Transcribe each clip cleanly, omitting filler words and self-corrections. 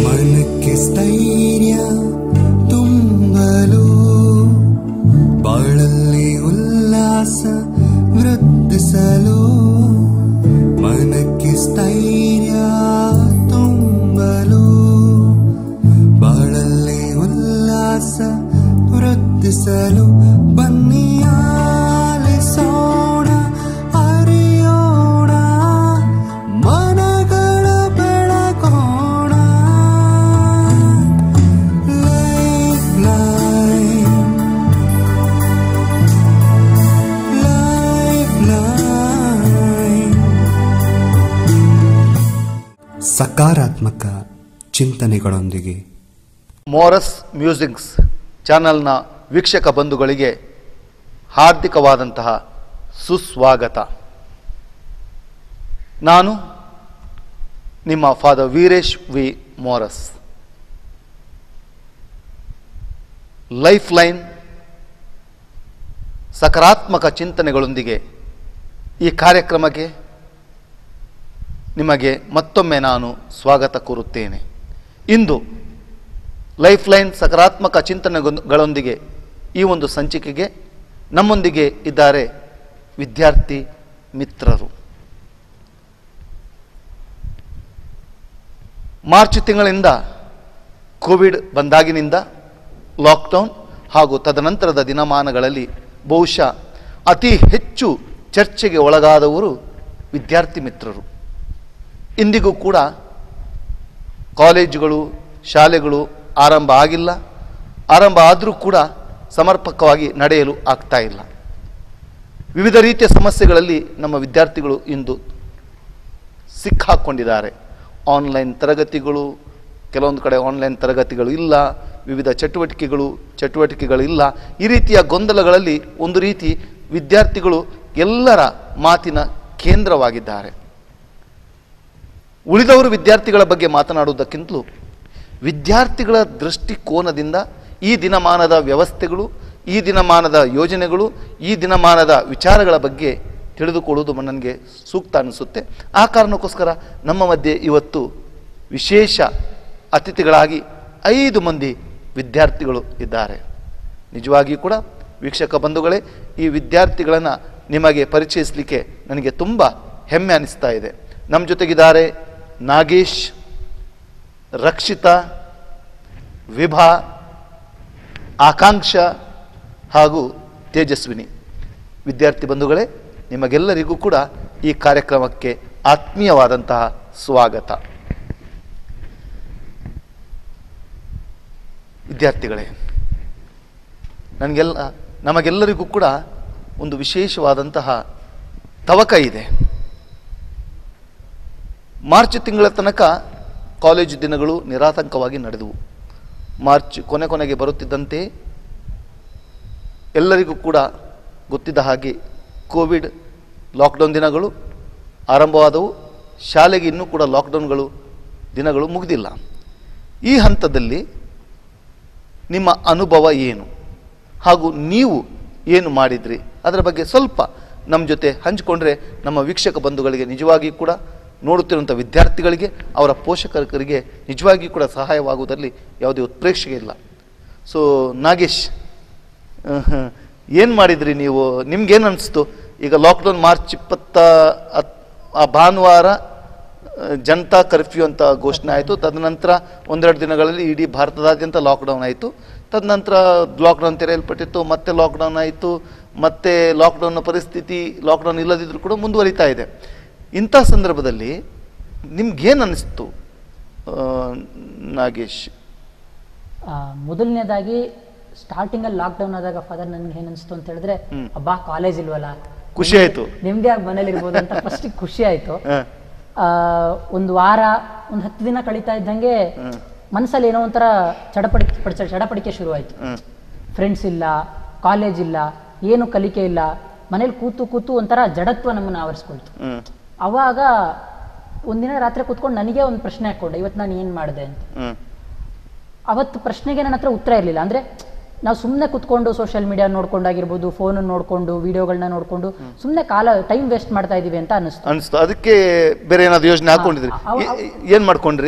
मनಕ್ಕೆ ಸ್ಥೈರ್ಯ ತುಂಬಲು ಬಾಳಲ್ಲಿ ಉಲ್ಲಾಸ ವೃದ್ಧಿಸಲು मनಕ್ಕೆ ಸ್ಥೈರ್ಯ ತುಂಬಲು ಬಾಳಲ್ಲಿ ಉಲ್ಲಾಸ ವೃದ್ಧಿಸಲು ಬನ್ನಿ ಆಲಿಸೋಣ ಅರಿಯೋಣ ಮನಗಳ ಬೆಳಗೋಣ ಲೈಫ್ ಲೈನ್ ಲೈಫ್ ಲೈನ್ ಸಕಾರಾತ್ಮಕ ಚಿಂತನೆಗಳೊಂದಿಗೆ ಮೋರಸ್ ಮ್ಯೂಸಿಕ್ಸ್ ಚಾನಲ್ನ ವೀಕ್ಷಕ ಬಂಧುಗಳಿಗೆ ಹಾರ್ದಿಕವಾದಂತಹ ಸುಸ್ವಾಗತ. ನಾನು ನಿಮ್ಮ father Veeresh V Moras. Lifeline ಸಕಾರಾತ್ಮಕ ಚಿಂತನೆಗಳೊಂದಿಗೆ ಈ ಕಾರ್ಯಕ್ರಮಕ್ಕೆ ನಿಮಗೆ ಮತ್ತೊಮ್ಮೆ ನಾನು ಸ್ವಾಗತ ಕೋರುತ್ತೇನೆ. ಇಂದು ಲೈಫ್ ಲೈನ್ ಸಕಾರಾತ್ಮಕ ಚಿಂತನೆಗಳೊಂದಿಗೆ ಈ ಒಂದು ಸಂಚಿಕೆಗೆ ನಮ್ಮೊಂದಿಗೆ ಇದ್ದಾರೆ ವಿದ್ಯಾರ್ಥಿ ಮಿತ್ರರು. ಮಾರ್ಚ್ ತಿಂಗಳಿಂದ ಕೋವಿಡ್ ಬಂದಾಗಿನಿಂದ ಲಾಕ್ಡೌನ್ ಹಾಗೂ ತದನಂತರದ ದಿನಮಾನಗಳಲ್ಲಿ ಬಹುಶಃ ಅತಿ ಹೆಚ್ಚು ಚರ್ಚೆಗೆ ಒಳಗಾದವರು ವಿದ್ಯಾರ್ಥಿ ಮಿತ್ರರು. ಇಂದಿಗೂ ಕೂಡ ಕಾಲೇಜುಗಳು ಶಾಲೆಗಳು ಆರಂಭ ಆಗಿಲ್ಲ. ಆರಂಭ ಆದರೂ ಕೂಡ ಸಮರ್ಪಕವಾಗಿ ನಡೆಯಲು ಆಗ್ತಾ ಇಲ್ಲ. ವಿವಿಧ ರೀತಿಯ ಸಮಸ್ಯೆಗಳಲ್ಲಿ ನಮ್ಮ ವಿದ್ಯಾರ್ಥಿಗಳು ಇಂದು ಸಿಕ್ಕಾಕೊಂಡಿದ್ದಾರೆ. ಆನ್ಲೈನ್ ತರಗತಿಗಳು, ಕೆಲವೊಂದು ಕಡೆ ಆನ್ಲೈನ್ ತರಗತಿಗಳು ಇಲ್ಲ, ವಿವಿಧ ಚಟುವಟಿಕೆಗಳು ಇಲ್ಲ. ಈ ರೀತಿಯ ಗೊಂದಲಗಳಲ್ಲಿ ಒಂದು ರೀತಿ ವಿದ್ಯಾರ್ಥಿಗಳು ಎಲ್ಲರ ಮಾತಿನ ಕೇಂದ್ರವಾಗಿದ್ದಾರೆ. ಉಳಿದವರು ವಿದ್ಯಾರ್ಥಿಗಳ ಬಗ್ಗೆ ಮಾತನಾಡುವುದಕ್ಕಿಂತಲೂ ವಿದ್ಯಾರ್ಥಿಗಳ ದೃಷ್ಟಿಕೋನದಿಂದ ಈ ದಿನಮಾನದ ವ್ಯವಸ್ಥೆಗಳು, ಈ ದಿನಮಾನದ ಯೋಜನೆಗಳು, ಈ ದಿನಮಾನದ ವಿಚಾರಗಳ ಬಗ್ಗೆ ತಿಳಿದುಕೊಳ್ಳುವುದು ನನಗೆ ಸೂಕ್ತ ಅನಿಸುತ್ತೆ. ಆ ಕಾರಣಕ್ಕೋಸ್ಕರ ನಮ್ಮ ಮಧ್ಯೆ ಇವತ್ತು ವಿಶೇಷ ಅತಿಥಿಗಳಾಗಿ 5 ಮಂದಿ ವಿದ್ಯಾರ್ಥಿಗಳು ಇದ್ದಾರೆ. ನಿಜವಾಗಿಯೂ ಕೂಡ ವೀಕ್ಷಕ ಬಂಧುಗಳೇ, ಈ ವಿದ್ಯಾರ್ಥಿಗಳನ್ನು ನಿಮಗೆ ಪರಿಚಯಿಸಲಿಕ್ಕೆ ನನಗೆ ತುಂಬ ಹೆಮ್ಮೆ ಅನಿಸ್ತಾ ಇದೆ. ನಮ್ಮ ಜೊತೆಗಿದ್ದಾರೆ ನಾಗೇಶ್, ರಕ್ಷಿತಾ, ವಿಭಾ, ಆಕಾಂಕ್ಷ ಹಾಗೂ ತೇಜಸ್ವಿನಿ. ವಿದ್ಯಾರ್ಥಿ ಬಂಧುಗಳೇ, ನಿಮಗೆಲ್ಲರಿಗೂ ಕೂಡ ಈ ಕಾರ್ಯಕ್ರಮಕ್ಕೆ ಆತ್ಮೀಯವಾದಂತಹ ಸ್ವಾಗತ. ವಿದ್ಯಾರ್ಥಿಗಳೇ, ನಮಗೆಲ್ಲರಿಗೂ ಕೂಡ ಒಂದು ವಿಶೇಷವಾದಂತಹ ತವಕ ಇದೆ. ಮಾರ್ಚ್ ತಿಂಗಳ ತನಕ ಕಾಲೇಜು ದಿನಗಳು ನಿರಾತಂಕವಾಗಿ ನಡೆದವು. ಮಾರ್ಚ್ ಕೊನೆಗೆ ಬರುತ್ತಿದ್ದಂತೆ ಎಲ್ಲರಿಗೂ ಕೂಡ ಗೊತ್ತಿದ್ದ ಹಾಗೆ ಕೋವಿಡ್ ಲಾಕ್ಡೌನ್ ದಿನಗಳು ಆರಂಭವಾದವು. ಶಾಲೆಗೆ ಇನ್ನೂ ಕೂಡ ಲಾಕ್ಡೌನ್ಗಳು ದಿನಗಳು ಮುಗಿದಿಲ್ಲ. ಈ ಹಂತದಲ್ಲಿ ನಿಮ್ಮ ಅನುಭವ ಏನು ಹಾಗೂ ನೀವು ಏನು ಮಾಡಿದ್ರಿ ಅದರ ಬಗ್ಗೆ ಸ್ವಲ್ಪ ನಮ್ಮ ಜೊತೆ ಹಂಚಿಕೊಂಡ್ರೆ ನಮ್ಮ ವೀಕ್ಷಕ ಬಂಧುಗಳಿಗೆ ನಿಜವಾಗಿಯೂ ಕೂಡ, ನೋಡುತ್ತಿರುವಂಥ ವಿದ್ಯಾರ್ಥಿಗಳಿಗೆ, ಅವರ ಪೋಷಕರಿಗೆ ನಿಜವಾಗಿಯೂ ಕೂಡ ಸಹಾಯವಾಗುವುದರಲ್ಲಿ ಯಾವುದೇ ಉತ್ಪ್ರೇಕ್ಷೆ ಇಲ್ಲ. ಸೊ ನಾಗೇಶ್, ಏನು ಮಾಡಿದ್ರಿ ನೀವು? ನಿಮ್ಗೇನು ಅನಿಸ್ತು? ಈಗ ಲಾಕ್ಡೌನ್ ಮಾರ್ಚ್ 20 ಆ ಭಾನುವಾರ ಜನತಾ ಕರ್ಫ್ಯೂ ಅಂತ ಘೋಷಣೆ ಆಯಿತು. ತದನಂತರ 1-2 ದಿನಗಳಲ್ಲಿ ಇಡೀ ಭಾರತದಾದ್ಯಂತ ಲಾಕ್ಡೌನ್ ಆಯಿತು. ತದನಂತರ ಲಾಕ್ಡೌನ್ ತೆರೆಯಲ್ಪಟ್ಟಿತ್ತು, ಮತ್ತೆ ಲಾಕ್ಡೌನ್ ಆಯಿತು. ಮತ್ತೆ ಲಾಕ್ಡೌನ್ನ ಪರಿಸ್ಥಿತಿ ಲಾಕ್ಡೌನ್ ಇಲ್ಲದಿದ್ದರೂ ಕೂಡ ಮುಂದುವರಿತಾ ಇದೆ. ಇಂಥ ಸಂದರ್ಭದಲ್ಲಿ ನಿಮ್ಗೇನು ಅನ್ನಿಸ್ತು ನಾಗೇಶ್? ಮೊದಲನೇದಾಗಿ ಸ್ಟಾರ್ಟಿಂಗಲ್ಲಿ ಲಾಕ್ಡೌನ್ ಆದಾಗ ಫಾದರ್ ನನ್ಗೆ ಏನು ಅನಿಸ್ತು ಅಂತ ಹೇಳಿದ್ರೆ, ಅಬ್ಬಾ ಕಾಲೇಜ್ ಇಲ್ವಲ್ಲ, ಖುಷಿ ಆಯ್ತು, ನಿಮ್ದೇ ಆಗಿ ಮನೇಲಿ ಇರ್ಬೋದು ಅಂತ ಫಸ್ಟ್ ಖುಷಿ ಆಯ್ತು. ಒಂದು ವಾರ, ಒಂದು 10 ದಿನ ಕಳೀತಾ ಇದ್ದಂಗೆ ಮನಸ್ಸಲ್ಲಿ ಏನೋ ಒಂಥರ ಚಡಪಡಿಕೆ ಶುರು ಆಯ್ತು. ಫ್ರೆಂಡ್ಸ್ ಇಲ್ಲ, ಕಾಲೇಜ್ ಇಲ್ಲ, ಏನು ಕಲಿಕೆ ಇಲ್ಲ, ಮನೇಲಿ ಕೂತು ಒಂಥರ ಜಡತ್ವ ನಮ್ಮನ್ನು ಆವರಿಸ್ಕೊಳ್ತು. ಅವಾಗ ಒಂದಿನ ರಾತ್ರಿ ಕೂತ್ಕೊಂಡು ನನಗೆ ಒಂದು ಪ್ರಶ್ನೆ ಹಾಕೊಂಡೆ, ಇವತ್ತು ನಾನು ಏನು ಮಾಡಿದೆ ಅಂತ. ಅವತ್ತು ಪ್ರಶ್ನೆಗೆ ನನ್ನ ಹತ್ರ ಉತ್ತರ ಇರಲಿಲ್ಲ. ಅಂದರೆ ನಾವು ಸುಮ್ಮನೆ ಕುತ್ಕೊಂಡು ಸೋಷಿಯಲ್ ಮೀಡಿಯಾ ನೋಡ್ಕೊಂಡಾಗಿರ್ಬೋದು, ಫೋನ್ ನೋಡ್ಕೊಂಡು, ವಿಡಿಯೋಗಳನ್ನ ನೋಡ್ಕೊಂಡು ಸುಮ್ಮನೆ ಟೈಮ್ ವೇಸ್ಟ್ ಮಾಡ್ತಾ ಇದೀವಿ ಅಂತ ಅನಿಸ್ತು. ಅದಕ್ಕೆ ಬೇರೆ ಏನಾದ್ರು ಯೋಜನೆ ಹಾಕೊಂಡಿದ್ರಿ? ಏನ್ ಮಾಡ್ಕೊಂಡ್ರಿ?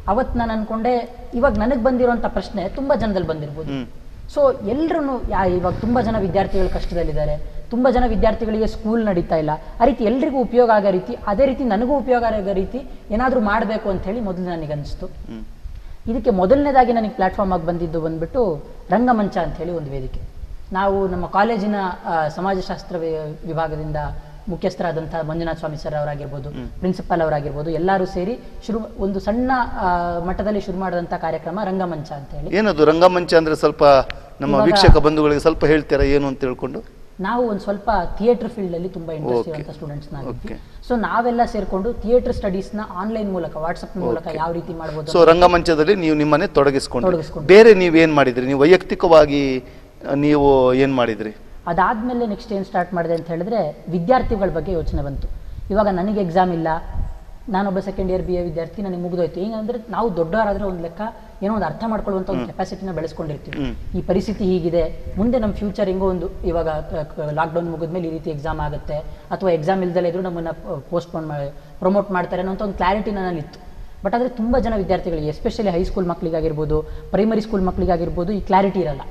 ಅವತ್ತು ನಾನು ಅನ್ಕೊಂಡೆ ಇವಾಗ ನನಗೆ ಬಂದಿರೋಂಥ ಪ್ರಶ್ನೆ ತುಂಬಾ ಜನದಲ್ಲಿ ಬಂದಿರ್ಬೋದು. ಸೊ ಎಲ್ರೂ ಇವಾಗ ತುಂಬಾ ಜನ ವಿದ್ಯಾರ್ಥಿಗಳು ಕಷ್ಟದಲ್ಲಿದ್ದಾರೆ, ತುಂಬಾ ಜನ ವಿದ್ಯಾರ್ಥಿಗಳಿಗೆ ಸ್ಕೂಲ್ ನಡೀತಾ ಇಲ್ಲ, ಆ ರೀತಿ ಎಲ್ರಿಗೂ ಉಪಯೋಗ ಆಗೋ ರೀತಿ, ಅದೇ ರೀತಿ ನನಗೂ ಉಪಯೋಗ ಆಗೋ ರೀತಿ ಏನಾದರೂ ಮಾಡಬೇಕು ಅಂತ ಹೇಳಿ ಮೊದಲು ನನಗೆ ಅನಿಸ್ತು. ಇದಕ್ಕೆ ಮೊದಲನೇದಾಗಿ ನನಗೆ ಪ್ಲಾಟ್ಫಾರ್ಮ್ ಆಗಿ ಬಂದಿದ್ದು ಬಂದ್ಬಿಟ್ಟು ರಂಗಮಂಚ ಅಂತ ಹೇಳಿ ಒಂದು ವೇದಿಕೆ. ನಾವು ನಮ್ಮ ಕಾಲೇಜಿನ ಸಮಾಜಶಾಸ್ತ್ರ ವಿಭಾಗದಿಂದ ಮುಖ್ಯಸ್ಥರಾದಂತಹ ಮಂಜುನಾಥ ಸ್ವಾಮಿ ಸರ್ ಅವರಾಗಿರ್ಬೋದು, ಪ್ರಿನ್ಸಿಪಾಲ್ ಅವರಾಗಿರ್ಬೋದು, ಎಲ್ಲರೂ ಸೇರಿ ಒಂದು ಸಣ್ಣ ಮಟ್ಟದಲ್ಲಿ ಶುರು ಮಾಡಿದಂಥ ಕಾರ್ಯಕ್ರಮ ರಂಗಮಂಚ ಅಂತ ಹೇಳಿ. ಏನದು ರಂಗಮಂಚ ಅಂದ್ರೆ ಸ್ವಲ್ಪ ನಮ್ಮ ವೀಕ್ಷಕ ಬಂಧುಗಳಿಗೆ ಸ್ವಲ್ಪ ಹೇಳ್ತೀರಾ ಏನು ಅಂತ ಹೇಳ್ಕೊಂಡು? ನಾವು ಒಂದು ಸ್ವಲ್ಪ ಥಿಯೇಟರ್ ಫೀಲ್ಡ್ ಅಲ್ಲಿ ತುಂಬಾ ಇಂಟ್ರೆಸ್ಟ್ ಇರುವಂತ ಸ್ಟೂಡೆಂಟ್ಸ್ ನಾವಿದ್ವಿ. ಸೊ ನಾವೆಲ್ಲ ಸೇರ್ಕೊಂಡು ಥಿಯೇಟರ್ ಸ್ಟಡೀಸ್ ನ ಆನ್ಲೈನ್ ಮೂಲಕ, ವಾಟ್ಸ್ಆಪ್ ಮೂಲಕ ಯಾವ ರೀತಿ ಮಾಡಬಹುದು. ಸೊ ರಂಗಮಂಚದಲ್ಲಿ ನೀವು ನಿಮ್ಮನ್ನೇ ತೊಡಗಿಸ್ಕೊಂಡು ಬೇರೆ ನೀವೇನ್ ಮಾಡಿದ್ರಿ? ನೀವು ವೈಯಕ್ತಿಕವಾಗಿ ನೀವು ಏನ್ ಮಾಡಿದ್ರಿ? ಅದಾದ್ಮೇಲೆ ನೆಕ್ಸ್ಟ್ ಏನ್ ಸ್ಟಾರ್ಟ್ ಮಾಡಿದೆ ಅಂತ ಹೇಳಿದ್ರೆ ವಿದ್ಯಾರ್ಥಿಗಳ ಬಗ್ಗೆ ಯೋಚನೆ ಬಂತು. ಇವಾಗ ನನಗೆ ಎಕ್ಸಾಮ್ ಇಲ್ಲ, ನಾನೊಬ್ಬ ಸೆಕೆಂಡ್ ಇಯರ್ BA ವಿದ್ಯಾರ್ಥಿ, ನನಗೆ ಮುಗಿದೋಯ್ತು. ಹಿಂಗಂದ್ರೆ ನಾವು ದೊಡ್ಡವರಾದ್ರೆ ಒಂದು ಲೆಕ್ಕ ಏನೋ ಒಂದು ಅರ್ಥ ಮಾಡ್ಕೊಳ್ಳುವಂಥ ಒಂದು ಕೆಪಾಸಿಟಿನ ಬೆಳೆಸ್ಕೊಂಡಿರ್ತೀವಿ. ಈ ಪರಿಸ್ಥಿತಿ ಹೀಗಿದೆ, ಮುಂದೆ ನಮ್ಮ ಫ್ಯೂಚರ್ ಹೆಂಗೋ ಒಂದು, ಇವಾಗ ಲಾಕ್ಡೌನ್ ಮುಗಿದ್ಮೇಲೆ ಈ ರೀತಿ ಎಕ್ಸಾಮ್ ಆಗುತ್ತೆ ಅಥವಾ ಎಕ್ಸಾಮ್ ಇಲ್ದಲೇ ಇದ್ರು ನಮ್ಮನ್ನ ಪೋಸ್ಟ್ಪೋನ್ ಪ್ರಮೋಟ್ ಮಾಡ್ತಾರೆ ಅನ್ನೋ ಒಂದು ಕ್ಲಾರಿಟಿ ನನ್ನಲ್ಲಿತ್ತು. ಬಟ್ ಆದರೆ ತುಂಬ ಜನ ವಿದ್ಯಾರ್ಥಿಗಳಿಗೆ, ಎಸ್ಪೆಷಲಿ ಹೈಸ್ಕೂಲ್ ಮಕ್ಕಳಿಗಾಗಿರ್ಬೋದು, ಪ್ರೈಮರಿ ಸ್ಕೂಲ್ ಮಕ್ಕಳಿಗಾಗಿರ್ಬೋದು, ಈ ಕ್ಲಾರಿಟಿ ಇರಲ್ಲ.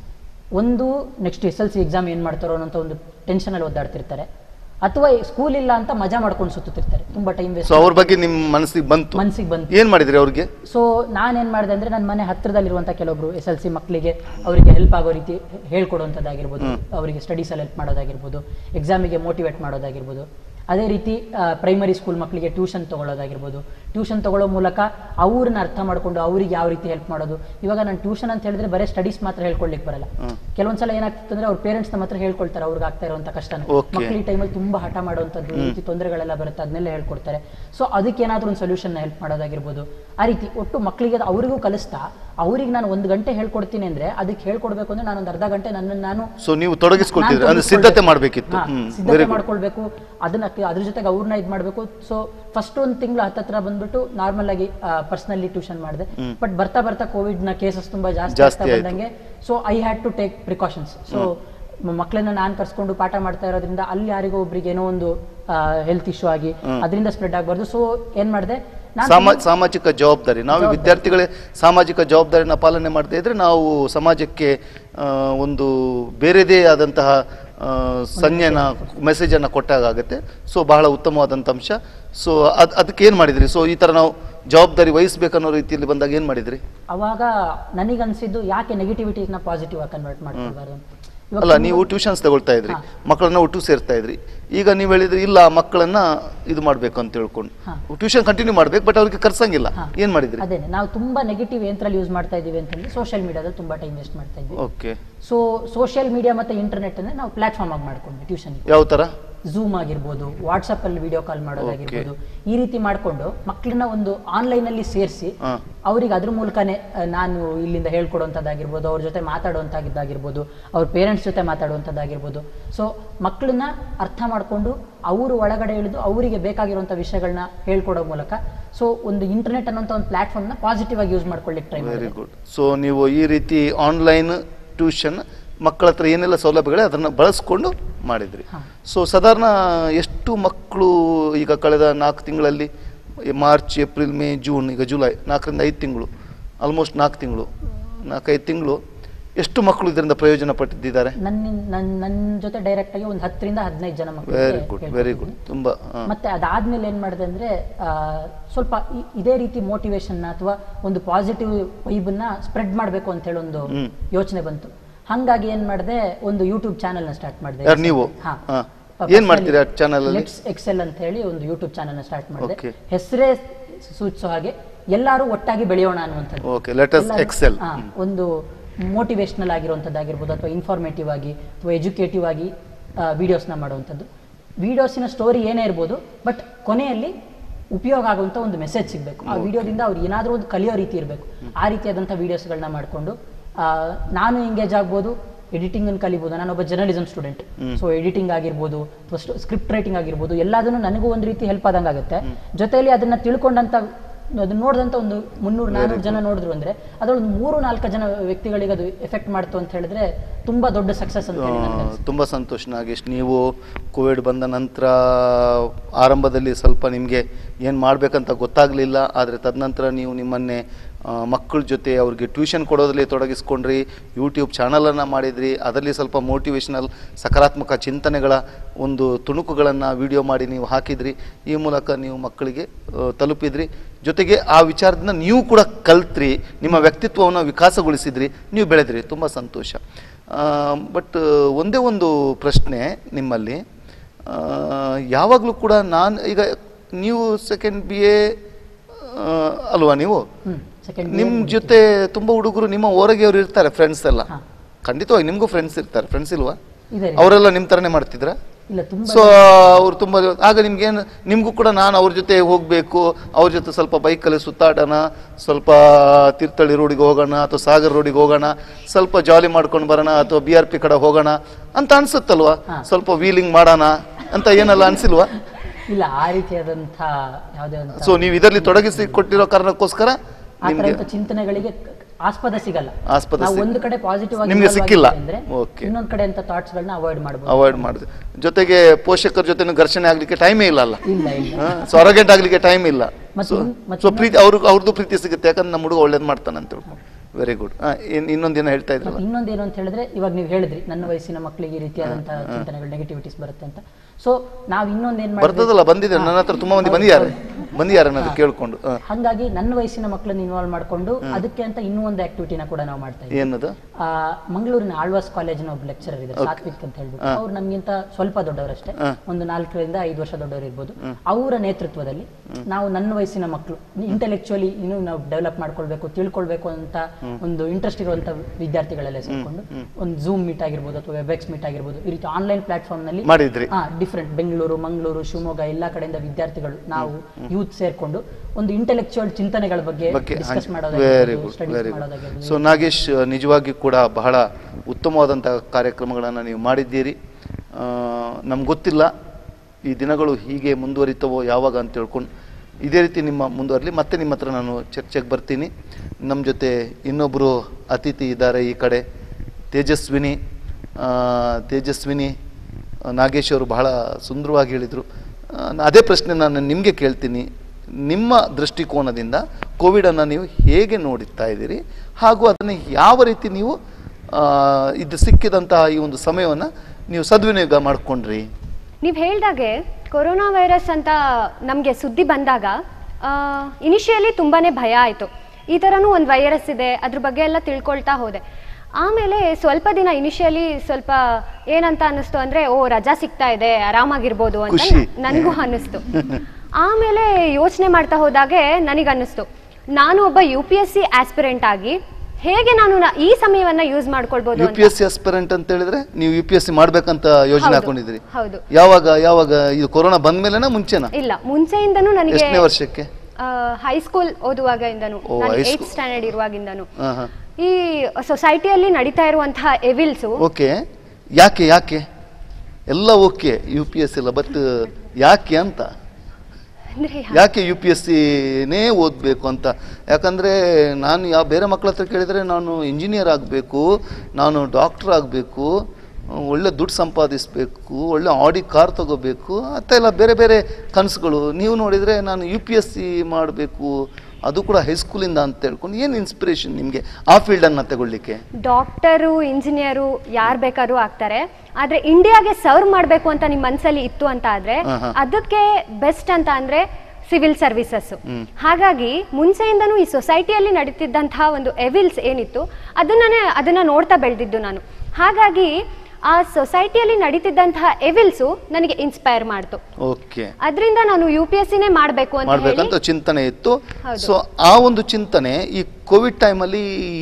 ಒಂದು ನೆಕ್ಸ್ಟ್ SLC ಎಕ್ಸಾಮ್ ಏನು ಮಾಡ್ತಾರೋ ಅನ್ನೋಂಥ ಒಂದು ಟೆನ್ಷನಲ್ಲಿ ಒದ್ದಾಡ್ತಿರ್ತಾರೆ, ಅಥವಾ ಸ್ಕೂಲ್ ಇಲ್ಲ ಅಂತ ಮಜಾ ಮಾಡ್ಕೊಂಡು ಸುತ್ತಿರ್ತಾರೆ, ತುಂಬಾ ಟೈಮ್ ವೇಸ್ಟ್. ಅವ್ರ ಬಗ್ಗೆ ನಿಮ್ಮ ಮನಸ್ಸಿಗೆ ಬಂತು, ಏನ್ ಮಾಡಿದ್ರಿ ಅವ್ರಿಗೆ? ಸೊ ನಾನೇನ್ ಮಾಡಿದೆ ಅಂದ್ರೆ ನನ್ನ ಮನೆ ಹತ್ತಿರದಲ್ಲಿರುವಂತ ಕೆಲವೊಬ್ರು SLC ಮಕ್ಕಳಿಗೆ ಅವರಿಗೆ ಹೆಲ್ಪ್ ಆಗೋ ರೀತಿ ಹೇಳ್ಕೊಡುವಂಥದ್ದಾಗಿರ್ಬೋದು, ಅವರಿಗೆ ಸ್ಟಡೀಸ್ ಅಲ್ಲಿ ಹೆಲ್ಪ್ ಮಾಡೋದಾಗಿರ್ಬೋದು, ಎಕ್ಸಾಮಿಗೆ ಮೋಟಿವೇಟ್ ಮಾಡೋದಾಗಿರ್ಬೋದು, ಅದೇ ರೀತಿ ಪ್ರೈಮರಿ ಸ್ಕೂಲ್ ಮಕ್ಕಳಿಗೆ ಟ್ಯೂಷನ್ ತಗೊಳ್ಳೋದಾಗಿರ್ಬೋದು. ಟ್ಯೂಷನ್ ತಗೊಳ್ಳೋ ಮೂಲಕ ಅವ್ರನ್ನ ಅರ್ಥ ಮಾಡ್ಕೊಂಡು ಅವ್ರಿಗೆ ಯಾವ ರೀತಿ ಹೆಲ್ಪ್ ಮಾಡೋದು. ಇವಾಗ ನಾನು ಟ್ಯೂಷನ್ ಅಂತ ಹೇಳಿದ್ರೆ ಬರೀ ಸ್ಟಡೀಸ್ ಮಾತ್ರ ಹೇಳ್ಕೊಳ್ಲಿಕ್ಕೆ ಬರಲ್ಲ. ಕೆಲವೊಂದ್ಸಲ ಏನಾಗ್ತದೆ ಅಂದ್ರೆ ಅವ್ರ ಪೇರೆಂಟ್ಸ್ ನಮ್ಮ ಹತ್ರ ಹೇಳ್ಕೊಳ್ತಾರೆ ಅವ್ರಿಗೆ ಆಗ್ತಾ ಇರುವಂತ ಕಷ್ಟನ. ಮಕ್ಕಳಿಗೆ ಟೈಮಲ್ಲಿ ತುಂಬಾ ಹಠ ಮಾಡುವಂಥದ್ದು, ಈ ರೀತಿ ತೊಂದರೆಗಳೆಲ್ಲ ಬರುತ್ತೆ, ಅದನ್ನೆಲ್ಲ ಹೇಳ್ಕೊಡ್ತಾರೆ. ಸೊ ಅದಕ್ಕೆ ಏನಾದ್ರೂ ಒಂದು ಸೊಲ್ಯೂಷನ್ ಹೆಲ್ಪ್ ಮಾಡೋದಾಗಿರ್ಬೋದು. ಆ ರೀತಿ ಒಟ್ಟು ಮಕ್ಕಳಿಗೆ ಅವರಿಗೂ ಕಲಿಸ್ತಾ, ಅವ್ರಿಗೆ ನಾನು 1 ಗಂಟೆ ಹೇಳ್ಕೊಡ್ತೀನಿ ಅಂದ್ರೆ ಅದಕ್ಕೆ ಹೇಳ್ಕೊಡ್ಬೇಕು ಅಂದ್ರೆ ನಾನು ಒಂದು ಅರ್ಧ ಗಂಟೆ ನಾನು ನೀವು ತೊಡಗಿಸ್ಕೊಳ್ತಿದ್ರೆ ಅಂದ್ರೆ ಸಿದ್ಧತೆ ಮಾಡಬೇಕಿತ್ತು, ಸಿದ್ಧತೆ ಮಾಡ್ಕೊಳ್ಬೇಕು, ಅದನ್ನ ಅದ್ರ ಜೊತೆಗೆ ಅವ್ರನ್ನ ಇದು ಮಾಡಬೇಕು. ಸೊ ಫಸ್ಟ್ 1 ತಿಂಗಳು ಹತ್ತತ್ರ ಬಂದ್ಬಿಟ್ಟು ನಾರ್ಮಲ್ ಆಗಿ ಪರ್ಸನಲಿ ಟ್ಯೂಷನ್ ಮಾಡಿದೆ. ಬಟ್ ಬರ್ತಾ ಬರ್ತಾ ಕೋವಿಡ್ ನ ಕೇಸಸ್ ತುಂಬಾ ಜಾಸ್ತಿ ಆಗ್ತಾ ಬಂದಂಗೆ, so I had to take precautions. So ಮಕ್ಕಳನ್ನ ನಾನು ಕರ್ಸ್ಕೊಂಡು ಪಾಠ ಮಾಡ್ತಾ ಇರೋದ್ರಿಂದ ಅಲ್ಲಿ ಯಾರಿಗೋ ಒಬ್ರಿಗೆ ಏನೋ ಒಂದು ಹೆಲ್ತ್ ಇಶ್ಯೂ ಆಗಿ ಅದರಿಂದ ಸ್ಪ್ರೆಡ್ ಆಗಬಾರ್ದು. ಸೊ ಏನ್ ಮಾಡಿದೆ, ಸಾಮಾಜಿಕ ಜವಾಬ್ದಾರಿ, ನಾವು ವಿದ್ಯಾರ್ಥಿಗಳೇ ಸಾಮಾಜಿಕ ಜವಾಬ್ದಾರಿನ ಪಾಲನೆ ಮಾಡದೇ ಇದ್ರೆ ನಾವು ಸಮಾಜಕ್ಕೆ ಒಂದು ಬೇರೆದೇ ಆದಂತಹ ಸಂಜ್ಞೆನ ಮೆಸೇಜ್ ಅನ್ನ ಕೊಟ್ಟಾಗುತ್ತೆ. ಸೊ ಬಹಳ ಉತ್ತಮವಾದಂಥ ಅಂಶ. ಸೊ ಅದಕ್ಕೆ ಏನ್ ಮಾಡಿದ್ರಿ? ಸೊ ಈ ತರ ನಾವು ಜವಾಬ್ದಾರಿ ವಹಿಸ್ಬೇಕನ್ನೋ ರೀತಿಯಲ್ಲಿ ಬಂದಾಗ ಏನ್ ಮಾಡಿದ್ರಿ? ಅವಾಗ ನನಗನ್ಸಿದ್ದು ಯಾಕೆ ನೆಗೆಟಿವಿಟಿನ ಪಾಸಿಟಿವ್ ಆಗಿ ಕನ್ವರ್ಟ್ ಮಾಡ್ಕೊಳ್ಬಾರ್ದು. ಅಲ್ಲ, ನೀವು ಟ್ಯೂಷನ್ಸ್ ತಗೊಳ್ತಾ ಇದ್ರಿ, ಮಕ್ಕಳನ್ನ ಒಟ್ಟು ಸೇರ್ತಾ ಇದ್ರಿ. ಈಗ ನೀವು ಹೇಳಿದ್ರಿ ಇಲ್ಲ ಮಕ್ಕಳನ್ನ ಇದು ಮಾಡ್ಬೇಕು ಅಂತ ಹೇಳ್ಕೊಂಡು ಟ್ಯೂಷನ್ ಕಂಟಿನ್ಯೂ ಮಾಡ್ಬೇಕು, ಬಟ್ ಅವ್ರಿಗೆ ಕರ್ಸಂಗಿಲ್ಲ. ಏನ್ ಮಾಡಿದ್ರಿ? ಅದೇ ನಾವು ತುಂಬಾ ನೆಗೆಟಿವ್ ಯಂತ್ರದಲ್ಲಿ ಯೂಸ್ ಮಾಡ್ತಾ ಇದೀವಿ ಅಂತಂದ್ರೆ ಸೋಷಿಯಲ್ ಮೀಡಿಯಾದಲ್ಲಿ ತುಂಬಾ ಟೈಮ್ ವೇಸ್ಟ್ ಮಾಡ್ತಾ ಇದ್ವಿ. ಓಕೆ. ಸೊ ಸೋಷಿಯಲ್ ಮೀಡಿಯಾ ಮತ್ತೆ ಇಂಟರ್ನೆಟ್ ಅನ್ನ ನಾವು ಪ್ಲಾಟ್ಫಾರ್ಮ್ ಆಗಿ ಮಾಡ್ಕೊಂಡ್ವಿ ಟ್ಯೂಷನ್. ಯಾವ ತರ? ಝೂಮ್ ಆಗಿರ್ಬೋದು, ವಾಟ್ಸ್ಆಪ್ ಅಲ್ಲಿ ವಿಡಿಯೋ ಕಾಲ್ ಮಾಡೋದಾಗಿರ್ಬೋದು, ಈ ರೀತಿ ಮಾಡ್ಕೊಂಡು ಮಕ್ಕಳನ್ನ ಒಂದು ಆನ್ಲೈನ್ ಅಲ್ಲಿ ಸೇರಿಸಿ ಅವ್ರಿಗೆ ಅದ್ರ ಮೂಲಕನೇ ನಾನು ಇಲ್ಲಿಂದ ಹೇಳ್ಕೊಡುವಂಥದ್ದಾಗಿರ್ಬೋದು, ಅವ್ರ ಜೊತೆ ಮಾತಾಡುವಂಥದ್ದಾಗಿರ್ಬೋದು, ಅವ್ರ ಪೇರೆಂಟ್ಸ್ ಜೊತೆ ಮಾತಾಡುವಂಥದ್ದಾಗಿರ್ಬೋದು. ಸೊ ಮಕ್ಕಳನ್ನ ಅರ್ಥ ಮಾಡಿಕೊಂಡು ಅವರು ಒಳಗಡೆ ಇಳಿದು ಅವರಿಗೆ ಬೇಕಾಗಿರುವಂಥ ವಿಷಯಗಳನ್ನ ಹೇಳ್ಕೊಡೋ ಮೂಲಕ ಸೊ ಒಂದು ಇಂಟರ್ನೆಟ್ ಅನ್ನೋಂಥ ಒಂದು ಪ್ಲಾಟ್ಫಾರ್ಮ್ನ ಪಾಸಿಟಿವ್ ಆಗಿ ಯೂಸ್ ಮಾಡ್ಕೊಳ್ಳಿಕ್ಕೆ ಟ್ರೈ ಮಾಡಿ. Very good. ಸೊ ನೀವು ಈ ರೀತಿ ಆನ್ಲೈನ್ ಟ್ಯೂಷನ್ ಮಕ್ಕಳ ಹತ್ರ ಏನೆಲ್ಲ ಸೌಲಭ್ಯಗಳೇ ಅದನ್ನು ಬಳಸ್ಕೊಂಡು ಮಾಡಿದ್ರಿ. ಸೊ ಸಾಧಾರಣ ಎಷ್ಟು ಮಕ್ಕಳು ಈಗ ಕಳೆದ 4 ತಿಂಗಳಲ್ಲಿ, ಮಾರ್ಚ್, ಏಪ್ರಿಲ್, ಮೇ, ಜೂನ್, ಈಗ ಜುಲೈ, 4 ರಿಂದ 5 ತಿಂಗಳು, ಆಲ್ಮೋಸ್ಟ್ 4 ತಿಂಗಳು, 4-5 ತಿಂಗಳು, ಎಷ್ಟು ಮಕ್ಕಳು ಇದರಿಂದ ಪ್ರಯೋಜನ ಪಟ್ಟಿದ್ದಾರೆ? ನನ್ನ ಜೊತೆ ಡೈರೆಕ್ಟ್ ಆಗಿ ಒಂದು 10 ರಿಂದ 15 ಜನ ಮಕ್ಕಳು. Very good, very good. ತುಂಬಾ. ಮತ್ತೆ ಅದಾದ್ಮೇಲೆ ಏನ್ ಮಾಡಿದೆ ಅಂದ್ರೆ ಸ್ವಲ್ಪ ಇದೇ ರೀತಿ ಮೋಟಿವೇಶನ್ ಅಥವಾ ಒಂದು ಪಾಸಿಟಿವ್ ವೈಬ್ ನ ಸ್ಪ್ರೆಡ್ ಮಾಡಬೇಕು ಅಂತ ಹೇಳಿ ಒಂದು ಯೋಚನೆ ಬಂತು. ಹಂಗಾಗಿ ಏನ್ ಮಾಡಿದೆ, ಒಂದು ಯೂಟ್ಯೂಬ್ ಚಾನೆಲ್ ನ ಸ್ಟಾರ್ಟ್ ಮಾಡಿದೆ. ನೀವು ಏನ್ ಮಾಡ್ತೀರಾ ಚಾನೆಲ್ ಅಲ್ಲಿ? ಲೆಟ್ಸ್ ಎಕ್ಸೆಲ್ ಅಂತ ಹೇಳಿ ಒಂದು ಯೂಟ್ಯೂಬ್ ಚಾನೆಲ್ ನ ಸ್ಟಾರ್ಟ್ ಮಾಡಿದೆ. ಹೆಸರೇ ಸೂಚಿಸೋ ಹಾಗೆ ಎಲ್ಲರೂ ಒಟ್ಟಾಗಿ ಬೆಳೆಯೋಣ ಅನ್ನುವಂಥದ್ದು. Okay, let us excel. ಒಂದು ಮೋಟಿವೇಶನಲ್ ಆಗಿರುವಂಥದ್ದಾಗಿರ್ಬೋದು, ಅಥವಾ ಇನ್ಫಾರ್ಮೇಟಿವ್ ಆಗಿ ಅಥವಾ ಎಜುಕೇಟಿವ್ ಆಗಿ ವಿಡಿಯೋಸ್ನ ಮಾಡುವಂಥದ್ದು. ವಿಡಿಯೋಸಿನ ಸ್ಟೋರಿ ಏನೇ ಇರ್ಬೋದು, ಬಟ್ ಕೊನೆಯಲ್ಲಿ ಉಪಯೋಗ ಆಗುವಂಥ ಒಂದು ಮೆಸೇಜ್ ಸಿಗಬೇಕು. ಆ ವಿಡಿಯೋದಿಂದ ಅವ್ರು ಏನಾದರೂ ಒಂದು ಕಲಿಯೋ ರೀತಿ ಇರಬೇಕು. ಆ ರೀತಿಯಾದಂಥ ವಿಡಿಯೋಸ್ಗಳನ್ನ ಮಾಡಿಕೊಂಡು ನಾನು ಎಂಗೇಜ್ ಆಗ್ಬೋದು, ಎಡಿಟಿಂಗ್ ಅನ್ನು ಕಲಿಬಹುದು. ನಾನೊಬ್ಬ ಜರ್ನಲಿಸಮ್ ಸ್ಟೂಡೆಂಟ್. ಸೊ ಎಡಿಟಿಂಗ್ ಆಗಿರ್ಬೋದು ಅಥವಾ ಸ್ಕ್ರಿಪ್ಟ್ ರೈಟಿಂಗ್ ಆಗಿರ್ಬೋದು, ಎಲ್ಲದನ್ನು ನನಗೂ ಒಂದು ರೀತಿ ಹೆಲ್ಪ್ ಆದಂಗೆ ಆಗುತ್ತೆ. ಜೊತೆಯಲ್ಲಿ ಅದನ್ನ ತಿಳ್ಕೊಂಡಂತ ಅದನ್ನ ನೋಡಿದಂತ ಒಂದು 300-400 ಜನ ನೋಡಿದ್ರು ಅಂದ್ರೆ ಅದ್ರೊಂದು 3-4 ಜನ ವ್ಯಕ್ತಿಗಳಿಗೆ ಅದು ಎಫೆಕ್ಟ್ ಮಾಡ್ತು ಅಂತ ಹೇಳಿದ್ರೆ ತುಂಬಾ ದೊಡ್ಡ ಸಕ್ಸಸ್ ಅಂತ ಹೇಳಿ ನನಗೆ ಅನ್ಸುತ್ತೆ. ತುಂಬ ಸಂತೋಷ ನಾಗೇಶ್. ನೀವು ಕೋವಿಡ್ ಬಂದ ನಂತರ ಆರಂಭದಲ್ಲಿ ಸ್ವಲ್ಪ ನಿಮಗೆ ಏನು ಮಾಡಬೇಕಂತ ಗೊತ್ತಾಗಲಿಲ್ಲ, ಆದರೆ ತದನಂತರ ನೀವು ನಿಮ್ಮನ್ನೇ ಮಕ್ಕಳ ಜೊತೆ ಅವ್ರಿಗೆ ಟ್ಯೂಷನ್ ಕೊಡೋದ್ರಲ್ಲಿ ತೊಡಗಿಸ್ಕೊಂಡ್ರಿ, ಯೂಟ್ಯೂಬ್ ಚಾನಲನ್ನು ಮಾಡಿದ್ರಿ, ಅದರಲ್ಲಿ ಸ್ವಲ್ಪ ಮೋಟಿವೇಶ್ನಲ್ ಸಕಾರಾತ್ಮಕ ಚಿಂತನೆಗಳ ಒಂದು ತುಣುಕುಗಳನ್ನು ವಿಡಿಯೋ ಮಾಡಿ ನೀವು ಹಾಕಿದ್ರಿ. ಈ ಮೂಲಕ ನೀವು ಮಕ್ಕಳಿಗೆ ತಲುಪಿದ್ರಿ. ಜೊತೆಗೆ ಆ ವಿಚಾರದಿಂದ ನೀವು ಕೂಡ ಕಲ್ತ್ರಿ, ನಿಮ್ಮ ವ್ಯಕ್ತಿತ್ವವನ್ನು ವಿಕಾಸಗೊಳಿಸಿದ್ರಿ, ನೀವು ಬೆಳೆದ್ರಿ. ತುಂಬ ಸಂತೋಷ. ಬಟ್ ಒಂದೇ ಒಂದು ಪ್ರಶ್ನೆ ನಿಮ್ಮಲ್ಲಿ, ಯಾವಾಗಲೂ ಕೂಡ ಈಗ ನೀವು ಸೆಕೆಂಡ್ BA ಅಲ್ವಾ, ನೀವು ನಿಮ್ಮ ಜೊತೆ ತುಂಬ ಹುಡುಗರು ನಿಮ್ಮ ಹೊರಗೆ ಅವ್ರು ಇರ್ತಾರೆ, ಫ್ರೆಂಡ್ಸ್ ಎಲ್ಲ ಖಂಡಿತವಾಗಿ ನಿಮಗೂ ಫ್ರೆಂಡ್ಸ್ ಇರ್ತಾರೆ, ಫ್ರೆಂಡ್ಸ್ ಇಲ್ವಾ? ಅವರೆಲ್ಲ ನಿಮ್ಮ ಥರನೇ ಮಾಡ್ತಿದ್ರ? ಸೊ ಅವ್ರು ತುಂಬ ಆಗ ನಿಮಗೂ ಕೂಡ ನಾನು ಅವ್ರ ಜೊತೆ ಹೋಗಬೇಕು, ಅವ್ರ ಜೊತೆ ಸ್ವಲ್ಪ ಬೈಕಲ್ಲಿ ಸುತ್ತಾಡೋಣ, ಸ್ವಲ್ಪ ತೀರ್ಥಹಳ್ಳಿ ರೋಡಿಗೆ ಹೋಗೋಣ ಅಥವಾ ಸಾಗರ್ ರೋಡಿಗೆ ಹೋಗೋಣ, ಸ್ವಲ್ಪ ಜಾಲಿ ಮಾಡ್ಕೊಂಡು ಬರೋಣ ಅಥವಾ BRP ಕಡೆ ಹೋಗೋಣ ಅಂತ ಅನ್ಸುತ್ತಲ್ವಾ? ಸ್ವಲ್ಪ ವೀಲಿಂಗ್ ಮಾಡೋಣ ಅಂತ ಏನೆಲ್ಲ ಅನ್ಸಿಲ್ವಾ? ಇಲ್ಲ, ಆ ರೀತಿಯಾದಂಥ ಯಾವುದೇ ಒಂದು ಸೊ ನೀವು ಇದರಲ್ಲಿ ತೊಡಗಿಸಿ ಕೊಟ್ಟಿರೋ ಕಾರಣಕ್ಕೋಸ್ಕರ ಚಿಂತನೆಗಳಿಗೆ ಆಸ್ಪದ ಸಿಗಲ್ಲ. ಒಂದು ಕಡೆ ಪಾಸಿಟಿವ್ ಆಗಿ ನಿಮಗೆ ಸಿಕ್ಕಿಲ್ಲ, ಇನ್ನೊಂದು ಕಡೆ ಅಂತ ಥಾಟ್ಸ್ ಗಳನ್ನ ಅವಾಯ್ಡ್ ಮಾಡಿದ್ರೆ. ಜೊತೆಗೆ ಪೋಷಕರ ಜೊತೆ ಘರ್ಷಣೆ ಆಗ್ಲಿಕ್ಕೆ ಟೈಮೇ ಇಲ್ಲ ಅಲ್ಲ, ಸೊ ಅರಗೆಂಟ್ ಆಗ್ಲಿಕ್ಕೆ ಟೈಮ್ ಇಲ್ಲ. ಸೊ ಪ್ರೀತಿ ಅವ್ರದ್ದು ಪ್ರೀತಿ ಸಿಗುತ್ತೆ, ಯಾಕಂದ್ರೆ ನಮ್ಮ ಹುಡುಗ ಒಳ್ಳೇದು ಮಾಡ್ತಾನೆ ಅಂತ ತಿಳ್ಕೊಂಡು. Very good. ಇನ್ನೊಂದೇನೋ ಹೇಳ್ತಾ ಇದ್ರು. ಇನ್ನೊಂದೇನು ಅಂತ ಹೇಳಿದ್ರೆ, ಇವಾಗ ನೀವು ಹೇಳಿದ್ರಿ ನನ್ನ ವಯಸ್ಸಿನ ಮಕ್ಕಳಿಗೆ ಈ ರೀತಿಯಾದಂತಹ ಚಿಂತನೆಗಳು, ನೆಗೆಟಿವಿಟೀಸ್ ಬರುತ್ತೆ ಅಂತ. ಸೊ ನಾವು ಇನ್ನೊಂದೇನ್ ಬರ್ತದಲ್ಲ, ಬಂದಿದೆ ನನ್ನ ಹತ್ರ ತುಂಬಾ ಮಂದಿ ಬಂದಿದ್ದಾರೆ ಅನ್ನೋದು ಕೇಳ್ಕೊಂಡು. ಹಾಗಾಗಿ ನನ್ನ ವಯಸ್ಸಿನ ಮಕ್ಕಳನ್ನ ಇನ್ವಾಲ್ವ್ ಮಾಡ್ಕೊಂಡು ಅದಕ್ಕೆ ಅಂತ ಇನ್ನೂ ಒಂದು ಆಕ್ಟಿವಿಟಿನ ಕೂಡ ನಾವು ಮಾಡ್ತಾ ಇದ್ದೀವಿ. ಏನದು? ಮಂಗಳೂರಿನ ಆಳ್ವಾಸ್ ಕಾಲೇಜಿನ ಒಬ್ಬ ಲೆಕ್ಚರರ್ ಇದ್ದಾರೆ, ಸಾತ್ವಿಕ್ ಅಂತ ಹೇಳ್ಬಿಟ್ಟು. ಅವ್ರು ನಮ್ಗಿಂತ ಸ್ವಲ್ಪ ದೊಡ್ಡವರಷ್ಟೇ, ಒಂದು 4-5 ವರ್ಷ ದೊಡ್ಡವರು ಇರ್ಬೋದು. ಅವರ ನೇತೃತ್ವದಲ್ಲಿ ನಾವು ನನ್ನ ವಯಸ್ಸಿನ ಮಕ್ಕಳು ಇಂಟೆಲೆಕ್ಚುಯಲಿ ಇನ್ನೂ ನಾವು ಡೆವಲಪ್ ಮಾಡ್ಕೊಳ್ಬೇಕು, ತಿಳ್ಕೊಳ್ಬೇಕು ಅಂತ ಒಂದು ಇಂಟ್ರೆಸ್ಟ್ ಇರುವಂತ ವಿದ್ಯಾರ್ಥಿಗಳೆಲ್ಲ ಸೇರ್ಕೊಂಡು ಒಂದು ಝೂಮ್ ಮೀಟ್ ಆಗಿರ್ಬೋದು ಅಥವಾ ವೆಬ್ಎಕ್ಸ್ ಮೀಟ್ ಆಗಿರ್ಬೋದು, ಈ ರೀತಿ ಆನ್ಲೈನ್ ಪ್ಲಾಟ್ಫಾರ್ಮ್ ನಲ್ಲಿ ಡಿಫ್ರೆಂಟ್ ಬೆಂಗಳೂರು, ಮಂಗಳೂರು, ಶಿವಮೊಗ್ಗ ಎಲ್ಲಾ ಕಡೆಯಿಂದ ವಿದ್ಯಾರ್ಥಿಗಳು, ನಾವು ಯೂತ್ ಸೇರ್ಕೊಂಡು ಒಂದು ಇಂಟೆಲೆಕ್ಚುಯಲ್ ಚಿಂತನೆಗಳ ಬಗ್ಗೆ ಡಿಸ್ಕಸ್ ಮಾಡೋದಾಗಿರ್ಬೋದು. ಸೊ ನಾಗೇಶ್, ನಿಜವಾಗಿ ಕೂಡ ಬಹಳ ಉತ್ತಮವಾದಂತಹ ಕಾರ್ಯಕ್ರಮಗಳನ್ನು ನೀವು ಮಾಡಿದ್ದೀರಿ. ನಮ್ಗೆ ಗೊತ್ತಿಲ್ಲ ಈ ದಿನಗಳು ಹೀಗೆ ಮುಂದುವರಿತವೋ ಯಾವಾಗ ಅಂತ ಹೇಳ್ಕೊಂಡು. ಇದೇ ರೀತಿ ನಿಮ್ಮ ಮುಂದುವರಲಿ. ಮತ್ತೆ ನಿಮ್ಮ ಹತ್ರ ನಾನು ಚರ್ಚೆಗೆ ಬರ್ತೀನಿ. ನಮ್ಮ ಜೊತೆ ಇನ್ನೊಬ್ಬರು ಅತಿಥಿ ಇದ್ದಾರೆ ಈ ಕಡೆ, ತೇಜಸ್ವಿನಿ. ನಾಗೇಶ್ ಅವರು ಬಹಳ ಸುಂದರವಾಗಿ ಹೇಳಿದರು. ಅದೇ ಪ್ರಶ್ನೆ ನಾನು ನಿಮಗೆ ಕೇಳ್ತೀನಿ. ನಿಮ್ಮ ದೃಷ್ಟಿಕೋನದಿಂದ ಕೋವಿಡನ್ನು ನೀವು ಹೇಗೆ ನೋಡುತ್ತಾ ಇದ್ದೀರಿ, ಹಾಗೂ ಅದನ್ನು ಯಾವ ರೀತಿ ನೀವು ಇದು ಸಿಕ್ಕಿದಂತಹ ಈ ಒಂದು ಸಮಯವನ್ನು ನೀವು ಸದ್ವಿನಿಯೋಗ ಮಾಡಿಕೊಂಡ್ರಿ? ನೀವು ಹೇಳಿದಾಗೆ ಕೊರೋನಾ ವೈರಸ್ ಅಂತ ನಮಗೆ ಸುದ್ದಿ ಬಂದಾಗ ಇನಿಷಿಯಲಿ ತುಂಬಾ ಭಯ ಆಯಿತು. ಈ ಥರನೂ ಒಂದು ವೈರಸ್ ಇದೆ, ಅದ್ರ ಬಗ್ಗೆ ಎಲ್ಲ ತಿಳ್ಕೊಳ್ತಾ ಹೋದೆ. ಆಮೇಲೆ ಸ್ವಲ್ಪ ದಿನ ಇನಿಷಿಯಲಿ ಸ್ವಲ್ಪ ಏನಂತ ಅನ್ನಿಸ್ತು ಅಂದರೆ, ರಜಾ ಸಿಗ್ತಾ ಇದೆ, ಆರಾಮಾಗಿರ್ಬೋದು ಅಂತ ನನಗೂ ಅನ್ನಿಸ್ತು. ಆಮೇಲೆ ಯೋಚನೆ ಮಾಡ್ತಾ ಹೋದಾಗೆ ನನಗನ್ನಿಸ್ತು, ನಾನು ಒಬ್ಬ UPSC ಆಸ್ಪಿರೆಂಟ್ ಆಗಿ ಹೇಗೆ ನಾನು ಈ ಸಮಯವನ್ನ ಯೂಸ್ ಮಾಡ್ಕೊಳ್ಬಹುದು. UPSC ಆಸ್ಪಿರೆಂಟ್ ಅಂತ ಹೇಳಿದ್ರೆ ನೀವು UPSC ಮಾಡ್ಬೇಕಂತ ಯೋಜನೆ ಹಾಕೊಂಡಿದ್ರಿ? ಹೌದು. ಯಾವಾಗ ಇದು ಕೊರೋನಾ ಬಂದ ಮೇಲೆನಾ ಮುಂಚೆನಾ? ಇಲ್ಲ, ಮುಂಚೆಯಿಂದನೂ ನನಗೆ. ಎಷ್ಟನೇ ವರ್ಷಕ್ಕೆ? ಹೈಸ್ಕೂಲ್ ಓದುವಾಗಿಂದನೂ, ನಾನು 8th ಸ್ಟ್ಯಾಂಡರ್ಡ್ ಇರುವಾಗಿಂದನೂ ಈ ಸೊಸೈಟಿಯಲ್ಲಿ ನಡೀತಾ ಇರುವಂತಹ ಎವಿಲ್ಸ್. ಓಕೆ, ಯಾಕೆ ಎಲ್ಲ ಓಕೆ UPSC ಇಲ್ಲ, ಬಟ್ ಯಾಕೆ ಅಂತ? ಯಾಕೆ UPSCನೇ ಓದಬೇಕು ಅಂತ? ಯಾಕಂದರೆ ನಾನು ಬೇರೆ ಮಕ್ಕಳ ಹತ್ರ ಕೇಳಿದರೆ ನಾನು ಇಂಜಿನಿಯರ್ ಆಗಬೇಕು, ನಾನು ಡಾಕ್ಟರ್ ಆಗಬೇಕು, ಒಳ್ಳೆ ದುಡ್ಡು ಸಂಪಾದಿಸಬೇಕು, ಒಳ್ಳೆ ಆಡಿ ಕಾರ್ ತಗೋಬೇಕು ಅಂತ ಎಲ್ಲ ಬೇರೆ ಬೇರೆ ಕನಸುಗಳು. ನೀವು ನೋಡಿದರೆ ನಾನು UPSC ಮಾಡಬೇಕು, ಅದು ಕೂಡ ಹೈಸ್ಕೂಲಿಂದ ಅಂತ ಹೇಳ್ಕೊಂಡು. ಏನು ಇನ್ಸ್ಪಿರೇಷನ್ ನಿಮಗೆ ಆ ಫೀಲ್ಡನ್ನು ತಗೊಳ್ಳಿಕ್ಕೆ? ಡಾಕ್ಟರು, ಇಂಜಿನಿಯರು ಯಾರು ಬೇಕಾದ್ರೂ ಆಗ್ತಾರೆ, ಆದರೆ ಇಂಡಿಯಾಗೆ ಸರ್ವ್ ಮಾಡಬೇಕು ಅಂತ ನಿಮ್ಮ ಮನಸ್ಸಲ್ಲಿ ಇತ್ತು ಅಂತ ಆದರೆ ಅದಕ್ಕೆ ಬೆಸ್ಟ್ ಅಂತ ಅಂದರೆ ಸಿವಿಲ್ ಸರ್ವಿಸಸ್. ಹಾಗಾಗಿ ಮುಂಚೆಯಿಂದನೂ ಈ ಸೊಸೈಟಿಯಲ್ಲಿ ನಡೀತಿದ್ದಂತಹ ಒಂದು ಎವಿಲ್ಸ್ ಏನಿತ್ತು ಅದನ್ನ ನೋಡ್ತಾ ಬೆಳೆದಿದ್ದು ನಾನು. ಹಾಗಾಗಿ ಆ ಸೊಸೈಟಿಯಲ್ಲಿ ನಡೀತಿದ್ದಂತಹ ಎವಿಲ್ಸು ನನಗೆ ಇನ್ಸ್ಪೈರ್ ಮಾಡ್ತು. ಅದರಿಂದ ನಾನು UPSCನೇ ಮಾಡಬೇಕು ಅಂತ ಚಿಂತನೆ ಇತ್ತು. ಸೊ ಆ ಒಂದು ಚಿಂತನೆ ಈ ಕೋವಿಡ್ ಟೈಮಲ್ಲಿ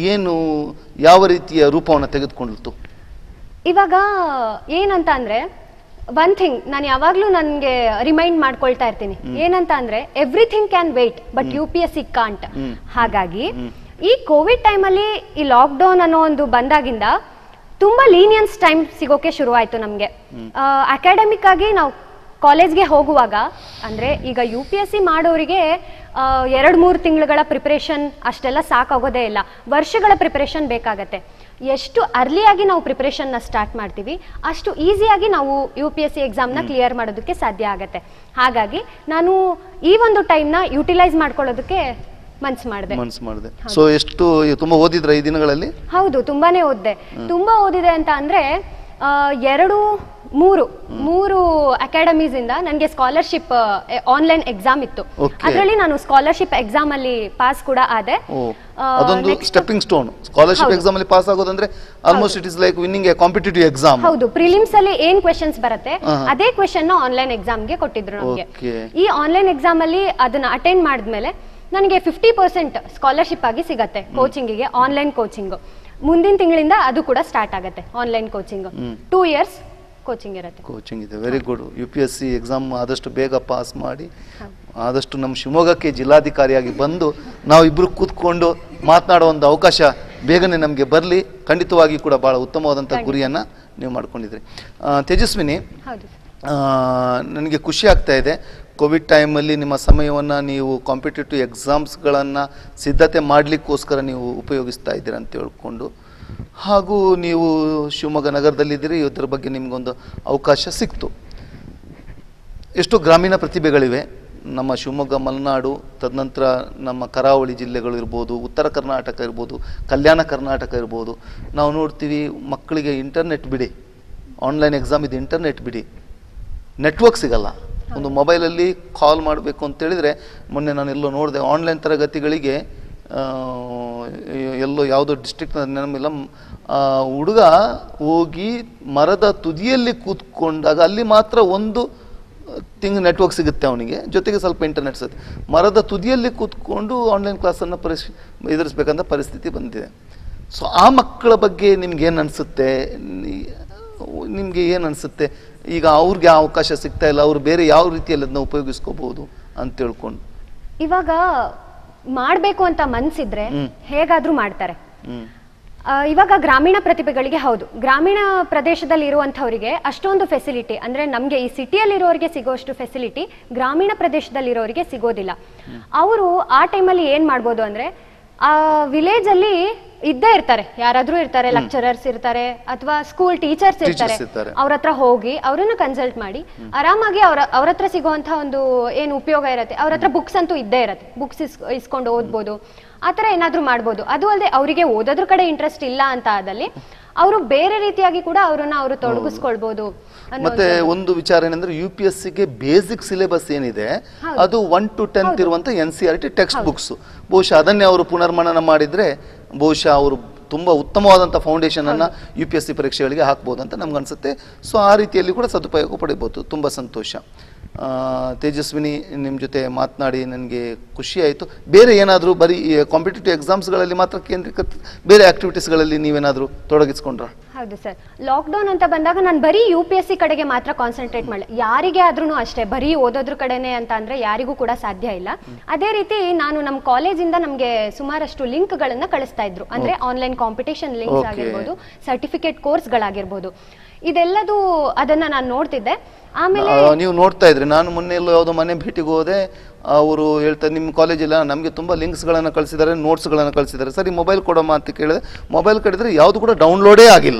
ಯಾವ ರೀತಿಯ ರೂಪವನ್ನು ತೆಗೆದುಕೊಂಡಿತ್ತು? ಇವಾಗ ಏನಂತ ಅಂದ್ರೆ, ಒನ್ ಥಿಂಗ್ ನಾನು ಯಾವಾಗ್ಲೂ ನನಗೆ ರಿಮೈಂಡ್ ಮಾಡ್ಕೊಳ್ತಾ ಇರ್ತೀನಿ, ಏನಂತ ಅಂದ್ರೆ everything can wait but UPSC can't. ಹಾಗಾಗಿ ಈ ಕೋವಿಡ್ ಟೈಮಲ್ಲಿ ಈ ಲಾಕ್ಡೌನ್ ಅನ್ನೋ ಒಂದು ಬಂದಾಗಿಂದ ತುಂಬಾ ಲೀನಿಯನ್ಸ್ ಟೈಮ್ ಸಿಗೋಕೆ ಶುರುವಾಯಿತು ನಮಗೆ. ಅಕಾಡೆಮಿಕ್ ಆಗಿ ನಾವು ಕಾಲೇಜ್ಗೆ ಹೋಗುವಾಗ, ಅಂದರೆ ಈಗ UPSC ಮಾಡೋರಿಗೆ 2-3 ತಿಂಗಳುಗಳ ಪ್ರಿಪ್ರೇಷನ್ ಅಷ್ಟೆಲ್ಲ ಸಾಕಾಗೋದೇ ಇಲ್ಲ, ವರ್ಷಗಳ ಪ್ರಿಪ್ರೇಷನ್ ಬೇಕಾಗತ್ತೆ. ಎಷ್ಟು ಅರ್ಲಿಯಾಗಿ ನಾವು ಪ್ರಿಪ್ರೇಷನ್ನ ಸ್ಟಾರ್ಟ್ ಮಾಡ್ತೀವಿ ಅಷ್ಟು ಈಸಿಯಾಗಿ ನಾವು UPSC ಎಕ್ಸಾಮ್ನ ಕ್ಲಿಯರ್ ಮಾಡೋದಕ್ಕೆ ಸಾಧ್ಯ ಆಗತ್ತೆ. ಹಾಗಾಗಿ ನಾನು ಈ ಒಂದು ಟೈಮ್ನ ಯುಟಿಲೈಸ್ ಮಾಡ್ಕೊಳ್ಳೋದಕ್ಕೆ ಮನ್ಸು ಮಾಡಿದೆ. ಸೊ ಎಷ್ಟು ತುಂಬಾ ಓದಿದ್ರ ಈ ದಿನಗಳಲ್ಲಿ? ಹೌದು, ತುಂಬಾನೇ ಓದಿದೆ. ತುಂಬಾ ಓದಿದೆ ಅಂತ ಅಂದ್ರೆ 2-3 ಅಕಾಡೆಮೀಸ್ ಇಂದ ನನಗೆ ಸ್ಕಾಲರ್ಶಿಪ್ ಆನ್ಲೈನ್ ಎಕ್ಸಾಮ್ ಇತ್ತು. ಅದರಲ್ಲಿ ನಾನು ಸ್ಕಾಲರ್ಶಿಪ್ ಎಕ್ಸಾಮ್ ಅಲ್ಲಿ ಪಾಸ್ ಕೂಡ ಆದೆ. ಅದೊಂದು ಸ್ಟೆಪ್ಪಿಂಗ್ ಸ್ಟೋನ್. ಸ್ಕಾಲರ್ಶಿಪ್ ಎಕ್ಸಾಮ್ ಅಲ್ಲಿ ಪಾಸ್ ಆಗೋದಂದ್ರೆ almost it is like winning a competitive exam. ಹೌದು, ಪ್ರಿಲಿಮ್ಸ್ ಅಲ್ಲಿ ಏನ್ ಕ್ವೆಶ್ಚನ್ಸ್ ಬರುತ್ತೆ ಅದೇ ಕ್ವೆಶ್ಚನ್ ಆನ್ಲೈನ್ ಎಕ್ಸಾಮ್ ಗೆ ಕೊಟ್ಟಿದ್ರು ನಮಗೆ. ಈ ಆನ್ಲೈನ್ ಎಕ್ಸಾಮ್ ಅಲ್ಲಿ ಅದನ್ನ ಅಟೆಂಡ್ ಮಾಡಿದ್ಮೇಲೆ ನನಗೆ 50% ಸ್ಕಾಲರ್ಶಿಪ್ ಆಗಿ ಸಿಗತ್ತೆ ಕೋಚಿಂಗಿಗೆ, ಆನ್ಲೈನ್ ಕೋಚಿಂಗ್. ಮುಂದಿನ ತಿಂಗಳಿಂದ ಅದು ಕೂಡ ಸ್ಟಾರ್ಟ್ ಆಗುತ್ತೆ ಆನ್ಲೈನ್ ಕೋಚಿಂಗ್. 2 years ಕೋಚಿಂಗ್ ಇರುತ್ತೆ. ಕೋಚಿಂಗ್ ಇದೆ, ವೆರಿ ಗುಡ್. UPSC ಎಕ್ಸಾಮ್ ಆದಷ್ಟು ಬೇಗ ಪಾಸ್ ಮಾಡಿ ಆದಷ್ಟು ನಮ್ಮ ಶಿವಮೊಗ್ಗಕ್ಕೆ ಜಿಲ್ಲಾಧಿಕಾರಿಯಾಗಿ ಬಂದು ನಾವು ಇಬ್ಬರು ಕೂತ್ಕೊಂಡು ಮಾತನಾಡೋ ಒಂದು ಅವಕಾಶ ಬೇಗನೆ ನಮಗೆ ಬರಲಿ. ಖಂಡಿತವಾಗಿ ಕೂಡ ಭಾಳ ಉತ್ತಮವಾದಂಥ ಗುರಿಯನ್ನು ನೀವು ಮಾಡ್ಕೊಂಡಿದ್ರಿ. ತೇಜಸ್ವಿನಿ, ನನಗೆ ಖುಷಿ ಆಗ್ತಾ ಇದೆ, ಕೋವಿಡ್ ಟೈಮಲ್ಲಿ ನಿಮ್ಮ ಸಮಯವನ್ನು ನೀವು ಕಾಂಪಿಟೇಟಿವ್ ಎಕ್ಸಾಮ್ಸ್ಗಳನ್ನು ಸಿದ್ಧತೆ ಮಾಡಲಿಕ್ಕೋಸ್ಕರ ನೀವು ಉಪಯೋಗಿಸ್ತಾ ಇದ್ದೀರಾ ಅಂತ ಹೇಳ್ಕೊಂಡು, ಹಾಗೂ ನೀವು ಶಿವಮೊಗ್ಗ ನಗರದಲ್ಲಿದ್ದೀರಿ, ಇದರ ಬಗ್ಗೆ ನಿಮಗೊಂದು ಅವಕಾಶ ಸಿಕ್ತು. ಎಷ್ಟು ಗ್ರಾಮೀಣ ಪ್ರತಿಭೆಗಳಿವೆ ನಮ್ಮ ಶಿವಮೊಗ್ಗ, ಮಲೆನಾಡು, ತದನಂತರ ನಮ್ಮ ಕರಾವಳಿ ಜಿಲ್ಲೆಗಳು ಇರ್ಬೋದು, ಉತ್ತರ ಕರ್ನಾಟಕ ಇರ್ಬೋದು, ಕಲ್ಯಾಣ ಕರ್ನಾಟಕ ಇರ್ಬೋದು. ನಾವು ನೋಡ್ತೀವಿ ಮಕ್ಕಳಿಗೆ ಇಂಟರ್ನೆಟ್ ಬಿಡಿ, ಆನ್ಲೈನ್ ಎಕ್ಸಾಮ್ ಇದು ಇಂಟರ್ನೆಟ್ ಬಿಡಿ, ನೆಟ್ವರ್ಕ್ ಸಿಗಲ್ಲ. ಒಂದು ಮೊಬೈಲಲ್ಲಿ ಕಾಲ್ ಮಾಡಬೇಕು ಅಂತೇಳಿದರೆ, ಮೊನ್ನೆ ನಾನು ಎಲ್ಲೋ ನೋಡಿದೆ ಆನ್ಲೈನ್ ತರಗತಿಗಳಿಗೆ ಎಲ್ಲೋ ಯಾವುದೋ ಡಿಸ್ಟ್ರಿಕ್ಟ್ ನೆನಪಿಲ್ಲ, ಹುಡುಗ ಹೋಗಿ ಮರದ ತುದಿಯಲ್ಲಿ ಕೂತ್ಕೊಂಡಾಗ ಅಲ್ಲಿ ಮಾತ್ರ ಒಂದು ನೆಟ್ವರ್ಕ್ ಸಿಗುತ್ತೆ ಅವನಿಗೆ, ಜೊತೆಗೆ ಸ್ವಲ್ಪ ಇಂಟರ್ನೆಟ್ ಸಿಗುತ್ತೆ. ಮರದ ತುದಿಯಲ್ಲಿ ಕೂತ್ಕೊಂಡು ಆನ್ಲೈನ್ ಕ್ಲಾಸನ್ನು ಎದುರಿಸ್ಬೇಕಂತ ಪರಿಸ್ಥಿತಿ ಬಂದಿದೆ. ಸೊ ಆ ಮಕ್ಕಳ ಬಗ್ಗೆ ನಿಮ್ಗೇನು ಅನಿಸುತ್ತೆ? ನಿಮಗೆ ಏನು ಅನಿಸುತ್ತೆ ಈಗ ಅವ್ರಿಗೆ ಅವಕಾಶ ಸಿಗ್ತಾ ಇಲ್ಲ, ಅವ್ರು ಬೇರೆ ಯಾವ ರೀತಿಯಲ್ಲಿ ಅದನ್ನ ಉಪಯೋಗಿಸ್ಕೋಬಹುದು ಅಂತ ಹೇಳ್ಕೊಂಡು? ಇವಾಗ ಮಾಡಬೇಕು ಅಂತ ಮನ್ಸಿದ್ರೆ ಹೇಗಾದ್ರೂ ಮಾಡ್ತಾರೆ. ಇವಾಗ ಗ್ರಾಮೀಣ ಪ್ರತಿಭೆಗಳಿಗೆ, ಹೌದು, ಗ್ರಾಮೀಣ ಪ್ರದೇಶದಲ್ಲಿ ಇರುವಂಥವರಿಗೆ ಅಷ್ಟೊಂದು ಫೆಸಿಲಿಟಿ, ಅಂದ್ರೆ ನಮಗೆ ಈ ಸಿಟಿಯಲ್ಲಿರೋರಿಗೆ ಸಿಗೋಷ್ಟು ಫೆಸಿಲಿಟಿ ಗ್ರಾಮೀಣ ಪ್ರದೇಶದಲ್ಲಿರೋರಿಗೆ ಸಿಗೋದಿಲ್ಲ. ಅವರು ಆ ಟೈಮಲ್ಲಿ ಏನು ಮಾಡ್ಬೋದು ಅಂದರೆ, ಆ ವಿಲೇಜಲ್ಲಿ ಇದ್ದೇ ಇರ್ತಾರೆ, ಯಾರಾದ್ರೂ ಇರ್ತಾರೆ, ಲೆಕ್ಚರರ್ಸ್ ಇರ್ತಾರೆ ಅಥವಾ ಸ್ಕೂಲ್ ಟೀಚರ್ಸ್ ಇರ್ತಾರೆ. ಅವ್ರ ಹತ್ರ ಹೋಗಿ ಅವ್ರನ್ನ ಕನ್ಸಲ್ಟ್ ಮಾಡಿ ಆರಾಮಾಗಿ ಅವ್ರ ಹತ್ರ ಸಿಗುವಂತಹ ಒಂದು ಏನು ಉಪಯೋಗ ಇರುತ್ತೆ, ಅವ್ರ ಹತ್ರ ಬುಕ್ಸ್ ಅಂತೂ ಇದ್ದೇ ಇರುತ್ತೆ, ಬುಕ್ಸ್ ಇಸ್ಕೊಂಡು ಓದ್ಬೋದು, ಆ ಥರ ಏನಾದರೂ ಮಾಡ್ಬೋದು. ಅದು ಅಲ್ಲದೆ ಅವರಿಗೆ ಓದೋದ್ರ ಕಡೆ ಇಂಟ್ರೆಸ್ಟ್ ಇಲ್ಲ ಅಂತ ಆದಲ್ಲಿ ಅವರು ಬೇರೆ ರೀತಿಯಾಗಿ ಕೂಡ ಅವರು ತೊಡಗಿಸ್ಕೊಳ್ಬಹುದು. ಮತ್ತೆ ಒಂದು ವಿಚಾರ ಏನಂದ್ರೆ, UPSCಗೆ ಬೇಸಿಕ್ ಸಿಲೆಬಸ್ ಏನಿದೆ ಅದು 1 to 10 ಇರುವಂತ NCERT ಟೆಕ್ಸ್ಟ್ ಬುಕ್ಸ್. ಬಹುಶಃ ಅದನ್ನೇ ಅವರು ಪುನರ್ಮನನ ಮಾಡಿದ್ರೆ ಬಹುಶಃ ಅವರು ತುಂಬ ಉತ್ತಮವಾದಂಥ ಫೌಂಡೇಶನ್ ಅನ್ನು UPSC ಪರೀಕ್ಷೆಗಳಿಗೆ ಹಾಕ್ಬೋದು ಅಂತ ನಮ್ಗೆ ಅನಿಸುತ್ತೆ. ಸೊ ಆ ರೀತಿಯಲ್ಲಿ ಕೂಡ ಸದುಪಯೋಗ ಪಡಿಬೋದು. ತುಂಬ ಸಂತೋಷ. ತೇಜಸ್ವಿನಿ, ನಿಮ್ಮ ಜೊತೆ ಮಾತನಾಡಿ ನನಗೆ ಖುಷಿ ಆಯಿತು. ಬೇರೆ ಏನಾದರೂ ಬರೀ ಕಾಂಪಿಟೇಟಿವ್ ಎಕ್ಸಾಮ್ಸ್ಗಳಲ್ಲಿ ಮಾತ್ರ ಕೇಂದ್ರೀಕೃತ ಬೇರೆ ಆಕ್ಟಿವಿಟೀಸ್ಗಳಲ್ಲಿ ನೀವೇನಾದರೂ ತೊಡಗಿಸ್ಕೊಂಡ್ರಾ? ಹೌದು ಸರ್, ಲಾಕ್ಡೌನ್ ಅಂತ ಬಂದಾಗ ನಾನು ಬರೀ UPSC ಕಡೆಗೆ ಮಾತ್ರ ಕಾನ್ಸಂಟ್ರೇಟ್ ಮಾಡಲಿ. ಯಾರಿಗೆ ಆದ್ರೂ ಅಷ್ಟೇ, ಬರೀ ಓದೋದ್ರ ಕಡೆನೆ ಅಂತ ಅಂದ್ರೆ ಯಾರಿಗೂ ಕೂಡ ಸಾಧ್ಯ ಇಲ್ಲ. ಅದೇ ರೀತಿ ನಾನು ನಮ್ಮ ಕಾಲೇಜಿಂದ ನಮಗೆ ಸುಮಾರಷ್ಟು ಲಿಂಕ್ಗಳನ್ನು ಕಳಿಸ್ತಾ ಇದ್ರು, ಅಂದ್ರೆ ಆನ್ಲೈನ್ ಕಾಂಪಿಟೇಷನ್ ಲಿಂಕ್ಸ್ ಆಗಿರ್ಬೋದು, ಸರ್ಟಿಫಿಕೇಟ್ ಕೋರ್ಸ್ಗಳಾಗಿರ್ಬೋದು, ಇದೆಲ್ಲದೂ ಅದನ್ನ ನಾನು ನೋಡ್ತಿದ್ದೆ. ಆಮೇಲೆ ನೀವು ನೋಡ್ತಾ ಇದ್ರಿ, ನಾನು ಮೊನ್ನೆ ಎಲ್ಲೋ ಯಾವುದೋ ಮನೆ ಭೇಟಿಗೆ ಹೋದೆ, ಅವರು ಹೇಳ್ತಾರೆ ನಿಮ್ಮ ಕಾಲೇಜಿಲ್ಲ, ನಮಗೆ ತುಂಬ ಲಿಂಕ್ಸ್ಗಳನ್ನು ಕಳಿಸಿದ್ದಾರೆ, ನೋಟ್ಸ್ಗಳನ್ನು ಕಳಿಸಿದ್ದಾರೆ. ಸರಿ ಮೊಬೈಲ್ ಕೊಡೋಮ್ಮ ಅಂತ ಕೇಳಿದೆ. ಮೊಬೈಲ್ ಕಡಿದ್ರೆ ಯಾವುದು ಕೂಡ ಡೌನ್ಲೋಡೇ ಆಗಿಲ್ಲ.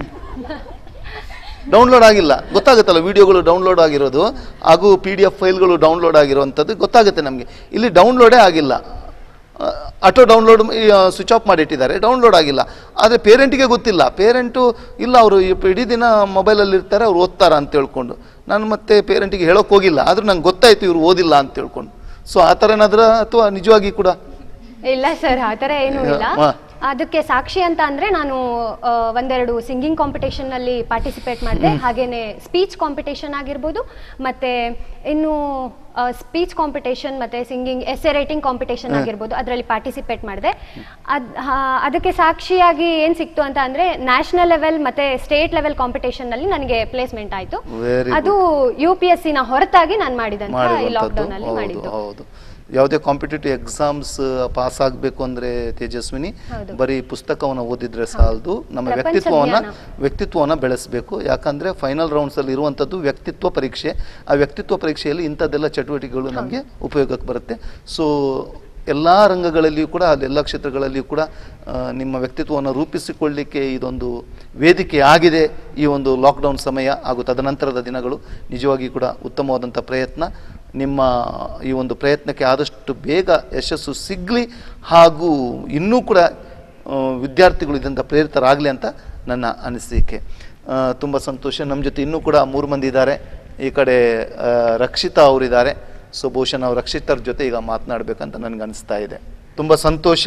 ಗೊತ್ತಾಗುತ್ತಲ್ಲ, ವಿಡಿಯೋಗಳು ಡೌನ್ಲೋಡ್ ಆಗಿರೋದು ಹಾಗೂ PDF ಫೈಲ್ಗಳು ಡೌನ್ಲೋಡ್ ಆಗಿರುವಂಥದ್ದು ಗೊತ್ತಾಗುತ್ತೆ ನಮಗೆ. ಇಲ್ಲಿ ಡೌನ್ಲೋಡೇ ಆಗಿಲ್ಲ, ಆಟೋ ಡೌನ್ಲೋಡ್ ಸ್ವಿಚ್ ಆಫ್ ಮಾಡಿಟ್ಟಿದ್ದಾರೆ, ಡೌನ್ಲೋಡ್ ಆಗಿಲ್ಲ. ಆದರೆ ಪೇರೆಂಟಿಗೆ ಗೊತ್ತಿಲ್ಲ, ಪೇರೆಂಟು ಇಲ್ಲ, ಅವರು ಇಡೀ ದಿನ ಮೊಬೈಲಲ್ಲಿ ಇರ್ತಾರೆ, ಅವ್ರು ಓದ್ತಾರ ಅಂತ ಹೇಳ್ಕೊಂಡು. ನಾನು ಮತ್ತೆ ಪೇರೆಂಟಿಗೆ ಹೇಳೋಕೆ ಹೋಗಿಲ್ಲ, ಆದರೂ ನಂಗೆ ಗೊತ್ತಾಯ್ತು ಇವ್ರು ಓದಿಲ್ಲ ಅಂತ ಹೇಳ್ಕೊಂಡು. ಸೊ ಆ ಥರ ಏನಾದ್ರ ಅಥವಾ ನಿಜವಾಗಿ ಕೂಡ? ಇಲ್ಲ ಸರ್, ಆ ಥರ ಏನೂ ಇಲ್ಲ. ಅದಕ್ಕೆ ಸಾಕ್ಷಿ ಅಂತ ಅಂದ್ರೆ, ನಾನು ಒಂದೆರಡು ಸಿಂಗಿಂಗ್ ಕಾಂಪಿಟೇಷನ್ ಅಲ್ಲಿ ಪಾರ್ಟಿಸಿಪೇಟ್ ಮಾಡಿದೆ, ಹಾಗೇನೆ ಸ್ಪೀಚ್ ಕಾಂಪಿಟೇಷನ್ ಆಗಿರ್ಬೋದು, ಮತ್ತೆ ಇನ್ನು ಸ್ಪೀಚ್ ಕಾಂಪಿಟೇಷನ್ ಮತ್ತೆ ಸಿಂಗಿಂಗ್ ಎಸ್ಸೆ ರೈಟಿಂಗ್ ಕಾಂಪಿಟೇಷನ್ ಆಗಿರ್ಬೋದು, ಅದರಲ್ಲಿ ಪಾರ್ಟಿಸಿಪೇಟ್ ಮಾಡಿದೆ. ಅದಕ್ಕೆ ಸಾಕ್ಷಿಯಾಗಿ ಏನ್ ಸಿಕ್ತು ಅಂತ ಅಂದ್ರೆ, ನ್ಯಾಷನಲ್ ಲೆವೆಲ್ ಮತ್ತೆ ಸ್ಟೇಟ್ ಲೆವೆಲ್ ಕಾಂಪಿಟೇಷನ್ ನಲ್ಲಿ ನನಗೆ ಪ್ಲೇಸ್ಮೆಂಟ್ ಆಯ್ತು. ಅದು UPSC ನ ಹೊರತಾಗಿ ನಾನು ಮಾಡಿದಂತ ಈ ಲಾಕ್ಡೌನ್ ಅಲ್ಲಿ ಮಾಡಿದ್ದು. ಯಾವುದೇ ಕಾಂಪಿಟೇಟಿವ್ ಎಕ್ಸಾಮ್ಸ್ ಪಾಸ್ ಆಗಬೇಕು ಅಂದರೆ ತೇಜಸ್ವಿನಿ ಬರೀ ಪುಸ್ತಕವನ್ನು ಓದಿದ್ರೆ ಸಾಲದು, ನಮ್ಮ ವ್ಯಕ್ತಿತ್ವವನ್ನು ಬೆಳೆಸಬೇಕು. ಯಾಕಂದರೆ ಫೈನಲ್ ರೌಂಡ್ಸಲ್ಲಿ ಇರುವಂಥದ್ದು ವ್ಯಕ್ತಿತ್ವ ಪರೀಕ್ಷೆ. ಆ ವ್ಯಕ್ತಿತ್ವ ಪರೀಕ್ಷೆಯಲ್ಲಿ ಇಂಥದ್ದೆಲ್ಲ ಚಟುವಟಿಕೆಗಳು ನಮಗೆ ಉಪಯೋಗಕ್ಕೆ ಬರುತ್ತೆ. ಸೊ ಎಲ್ಲ ರಂಗಗಳಲ್ಲಿಯೂ ಕೂಡ ಎಲ್ಲ ಕ್ಷೇತ್ರಗಳಲ್ಲಿಯೂ ಕೂಡ ನಿಮ್ಮ ವ್ಯಕ್ತಿತ್ವವನ್ನು ರೂಪಿಸಿಕೊಳ್ಳಲಿಕ್ಕೆ ಇದೊಂದು ವೇದಿಕೆ ಆಗಿದೆ ಈ ಒಂದು ಲಾಕ್ಡೌನ್ ಸಮಯ ಹಾಗೂ ತದನಂತರದ ದಿನಗಳು. ನಿಜವಾಗಿ ಕೂಡ ಉತ್ತಮವಾದಂಥ ಪ್ರಯತ್ನ. ನಿಮ್ಮ ಈ ಒಂದು ಪ್ರಯತ್ನಕ್ಕೆ ಆದಷ್ಟು ಬೇಗ ಯಶಸ್ಸು ಸಿಗಲಿ ಹಾಗೂ ಇನ್ನೂ ಕೂಡ ವಿದ್ಯಾರ್ಥಿಗಳು ಇದರಿಂದ ಪ್ರೇರಿತರಾಗಲಿ ಅಂತ ನನ್ನ ಅನಿಸಿಕೆ. ತುಂಬ ಸಂತೋಷ. ನಮ್ಮ ಜೊತೆ ಇನ್ನೂ ಕೂಡ 3 ಮಂದಿ ಇದ್ದಾರೆ. ಈ ಕಡೆ ರಕ್ಷಿತಾ ಅವರಿದ್ದಾರೆ. ಸೊ ಬಹುಶಃ ನಾವು ರಕ್ಷಿತರ ಜೊತೆ ಈಗ ಮಾತನಾಡಬೇಕಂತ ನನಗೆ ಅನಿಸ್ತಾ ಇದೆ. ತುಂಬ ಸಂತೋಷ.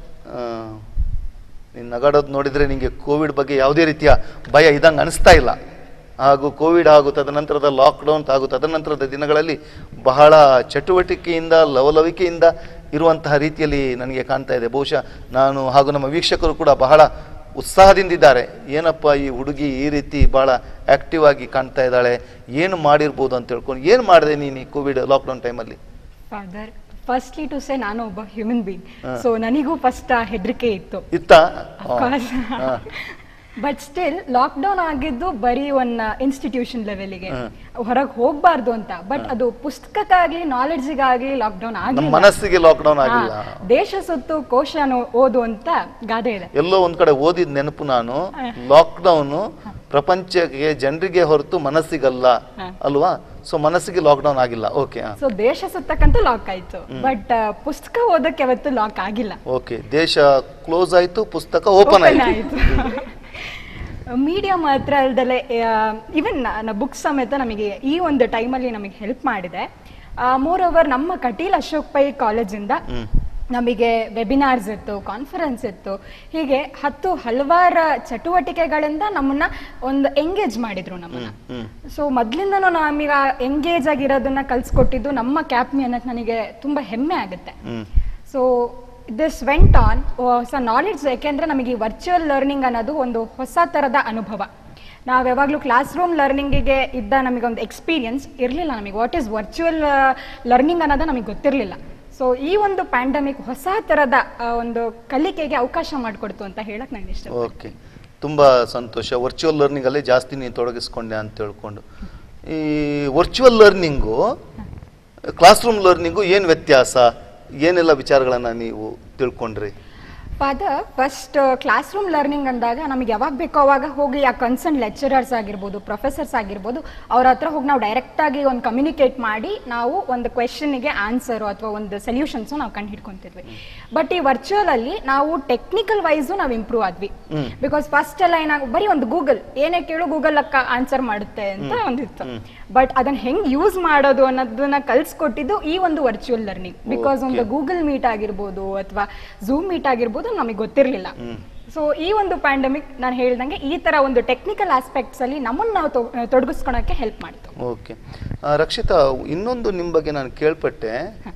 ನೀನು ನಗಾಡೋದು ನೋಡಿದರೆ ನಿಮಗೆ ಕೋವಿಡ್ ಬಗ್ಗೆ ಯಾವುದೇ ರೀತಿಯ ಭಯ ಇದ್ದಂಗೆ ಅನಿಸ್ತಾ ಇಲ್ಲ. ಹಾಗೂ ಕೋವಿಡ್ ಹಾಗೂ ತದನಂತರದ ಲಾಕ್ಡೌನ್ ಹಾಗೂ ತದನಂತರದ ದಿನಗಳಲ್ಲಿ ಬಹಳ ಚಟುವಟಿಕೆಯಿಂದ ಲವಲವಿಕೆಯಿಂದ ಇರುವಂತಹ ರೀತಿಯಲ್ಲಿ ನನಗೆ ಕಾಣ್ತಾ ಇದೆ. ಬಹುಶಃ ನಾನು ಹಾಗೂ ನಮ್ಮ ವೀಕ್ಷಕರು ಕೂಡ ಬಹಳ ಉತ್ಸಾಹದಿಂದಿದ್ದಾರೆ. ಏನಪ್ಪ ಈ ಹುಡುಗಿ ಈ ರೀತಿ ಭಾಳ ಆ್ಯಕ್ಟಿವ್ ಆಗಿ ಕಾಣ್ತಾ ಇದ್ದಾಳೆ, ಏನು ಮಾಡಿರ್ಬೋದು ಅಂತ ಹೇಳ್ಕೊಂಡು. ಏನು ಮಾಡಿದೆ ನೀನು ಈ ಕೋವಿಡ್ ಲಾಕ್ಡೌನ್ ಟೈಮಲ್ಲಿ? ಫಾದರ್, ಫಸ್ಟ್ಲಿ ಟು ಸೇ ನಾನು ಒಬ್ಬ ಹ್ಯೂಮನ್ ಬೀಯಿಂಗ್, ಸೊ ನನಗೂ ಫಸ್ಟ್ ಹೆದರಿಕೆ ಇತ್ತ. ಬಟ್ ಸ್ಟಿಲ್ ಲಾಕ್ಡೌನ್ ಆಗಿದ್ದು ಬರೀ ಒಂದು ಇನ್ಸ್ಟಿಟ್ಯೂಷನ್ ಲೆವೆಲ್ಗೆ, ಹೊರಗೆ ಹೋಗ್ಬಾರ್ದು ಅಂತ. ಬಟ್ ಅದು ಪುಸ್ತಕಕ್ಕಾಗ್ಲಿ ನಾಲೆಡ್ಜಿಗಾಗ್ಲಿ ಲಾಕ್ಡೌನ್ ಆಗಿಲ್ಲ, ಮನಸ್ಸಿಗೆ ಲಾಕ್ಡೌನ್ ಆಗಿಲ್ಲ. ದೇಶ ಸುತ್ತು ಕೋಶ ಓದು ಅಂತ ಗಾದೆ ಇದೆ. ಎಲ್ಲೋ ಒಂದ್ ಕಡೆ ಓದಿದ ನೆನಪು ನಾನು, ಲಾಕ್ಡೌನ್ ಪ್ರಪಂಚಕ್ಕೆ ಜನರಿಗೆ ಹೊರತು ಮನಸ್ಸಿಗಲ್ಲ ಅಲ್ವಾ? ಸೊ ಮನಸ್ಸಿಗೆ ಲಾಕ್ಡೌನ್ ಆಗಿಲ್ಲ. ಓಕೆ. ಸೊ ದೇಶ ಸುತ್ತಕ್ಕಂತ ಲಾಕ್ ಆಯ್ತು, ಬಟ್ ಪುಸ್ತಕ ಓದಕ್ಕೆ ಯಾವತ್ತೂ ಲಾಕ್ ಆಗಿಲ್ಲ. ಓಕೆ, ದೇಶ ಕ್ಲೋಸ್ ಆಯ್ತು, ಪುಸ್ತಕ ಓಪನ್ ಆಯ್ತು. ಮೀಡಿಯಾ ಮಾತ್ರ ಅಲ್ದಲೆ ಈವನ್ ಬುಕ್ಸ್ ಸಮೇತ ನಮಗೆ ಈ ಒಂದು ಟೈಮಲ್ಲಿ ನಮಗೆ ಹೆಲ್ಪ್ ಮಾಡಿದೆ. ಮೋರ್ ಓವರ್ ನಮ್ಮ ಕಟೀಲ್ ಅಶೋಕ್ ಪೈ ಕಾಲೇಜಿಂದ ನಮಗೆ ವೆಬಿನಾರ್ಸ್ ಇತ್ತು, ಕಾನ್ಫರೆನ್ಸ್ ಇತ್ತು, ಹೀಗೆ ಹಲವಾರು ಚಟುವಟಿಕೆಗಳಿಂದ ನಮ್ಮನ್ನ ಒಂದು ಎಂಗೇಜ್ ಮಾಡಿದ್ರು ನಮ್ಮನ್ನ. ಸೊ ಮೊದ್ಲಿಂದನೂ ನಮಗ ಎಂಗೇಜ್ ಆಗಿರೋದನ್ನ ಕಲ್ಸ್ಕೊಟ್ಟಿದ್ದು ನಮ್ಮ ಕ್ಯಾಪ್ಮಿ ಅನ್ನೋದು ನನಗೆ ತುಂಬಾ ಹೆಮ್ಮೆ ಆಗುತ್ತೆ. ಸೊ ದಿಸ್ ವೆಂಟ್ ಆನ್ ಹೊಸ ನಾಲೆಡ್ಜ್. ಯಾಕೆಂದ್ರೆ ನಮಗೆ ಈ ವರ್ಚುವಲ್ ಲರ್ನಿಂಗ್ ಅನ್ನೋದು ಒಂದು ಹೊಸ ತರದ ಅನುಭವ. ನಾವು ಯಾವಾಗಲೂ ಕ್ಲಾಸ್ ರೂಮ್ ಲರ್ನಿಂಗಿಗೆ ಇದ್ದ ನಮಗೆ ಒಂದು ಎಕ್ಸ್ಪೀರಿಯನ್ಸ್ ಇರಲಿಲ್ಲ. ನಮಗೆ ವಾಟ್ ಈಸ್ ವರ್ಚುವಲ್ ಲರ್ನಿಂಗ್ ಅನ್ನೋದು ನಮಗೆ ಗೊತ್ತಿರಲಿಲ್ಲ. ಸೊ ಈ ಒಂದು ಪ್ಯಾಂಡಮಿಕ್ ಹೊಸ ತರದ ಒಂದು ಕಲಿಕೆಗೆ ಅವಕಾಶ ಮಾಡಿಕೊಡ್ತು ಅಂತ ಹೇಳಕ್ ನಾನು ಇಷ್ಟ. ಓಕೆ, ತುಂಬಾ ಸಂತೋಷ. ವರ್ಚುವಲ್ ಲರ್ನಿಂಗ್ ಅಲ್ಲಿ ಜಾಸ್ತಿ ನೀನು ತೊಡಗಿಸ್ಕೊಂಡೆ ಅಂತ ಹೇಳ್ಕೊಂಡು, ಈ ವರ್ಚುವಲ್ ಲರ್ನಿಂಗು ಕ್ಲಾಸ್ ರೂಮ್ ಲರ್ನಿಂಗು ಏನು ವ್ಯತ್ಯಾಸ, ಏನೆಲ್ಲ ವಿಚಾರಗಳನ್ನ ನೀವು ತಿಳ್ಕೊಂಡ್ರಿ? Father, first classroom learning ಅಂದಾಗ ನಮಗೆ ಯಾವಾಗ ಬೇಕೋ ಅವಾಗ ಹೋಗಿ ಆ ಕನ್ಸರ್ನ್ ಲೆಕ್ಚರರ್ಸ್ ಆಗಿರ್ಬೋದು, ಪ್ರೊಫೆಸರ್ಸ್ ಆಗಿರ್ಬೋದು, ಅವ್ರ ಹತ್ರ ಹೋಗಿ ನಾವು ಡೈರೆಕ್ಟ್ ಆಗಿ ಒಂದು ಕಮ್ಯುನಿಕೇಟ್ ಮಾಡಿ ನಾವು ಒಂದು ಕ್ವೆಶನ್ಗೆ ಆನ್ಸರು ಅಥವಾ ಒಂದು ಸೊಲ್ಯೂಷನ್ಸು ನಾವು ಕಂಡು ಹಿಡ್ಕೊಂತಿದ್ವಿ. ಬಟ್ ಈ ವರ್ಚುವಲ್ ಅಲ್ಲಿ ನಾವು ಟೆಕ್ನಿಕಲ್ ವೈಸು ನಾವು ಇಂಪ್ರೂವ್ ಆದ್ವಿ. ಬಿಕಾಸ್ ಫಸ್ಟ್ ಎಲ್ಲ ಬರೀ ಒಂದು ಗೂಗಲ್ ಏನೇ ಕೇಳು ಗೂಗಲ್ ಆನ್ಸರ್ ಮಾಡುತ್ತೆ ಅಂತ ಒಂದಿತ್ತು. ಬಟ್ ಅದನ್ನ ಹೆಂಗ್ ಯೂಸ್ ಮಾಡೋದು ಅನ್ನೋದನ್ನ ಕಲ್ಸ್ಕೊಟ್ಟಿದ್ದು ಈ ಒಂದು ವರ್ಚುವಲ್ ಲರ್ನಿಂಗ್. ಬಿಕಾಸ್ ಒಂದು ಗೂಗಲ್ ಮೀಟ್ ಆಗಿರ್ಬೋದು ಅಥವಾ ಝೂಮ್ ಮೀಟ್ ಆಗಿರ್ಬೋದು ನಮಗೆ ಗೊತ್ತಿರಲಿಲ್ಲ. ಸೊ ಈ ಒಂದು ಪ್ಯಾಂಡಮಿಕ್ ನಾನು ಹೇಳ್ದಂಗೆ ಈ ತರ ಒಂದು ಟೆಕ್ನಿಕಲ್ ಆಸ್ಪೆಕ್ಟ್ಸ್ ಅಲ್ಲಿ ನಮ್ಮನ್ನು ನಾವು ತೊಡಗಿಸ್ಕೊಳಕ್ಕೆ ಹೆಲ್ಪ್ ಮಾಡ್ತು. ಓಕೆ ರಕ್ಷಿತಾ, ಇನ್ನೊಂದು ನಿಮ್ಮ ಬಗ್ಗೆ ನಾನು ಕೇಳ್ಪಟ್ಟೆ,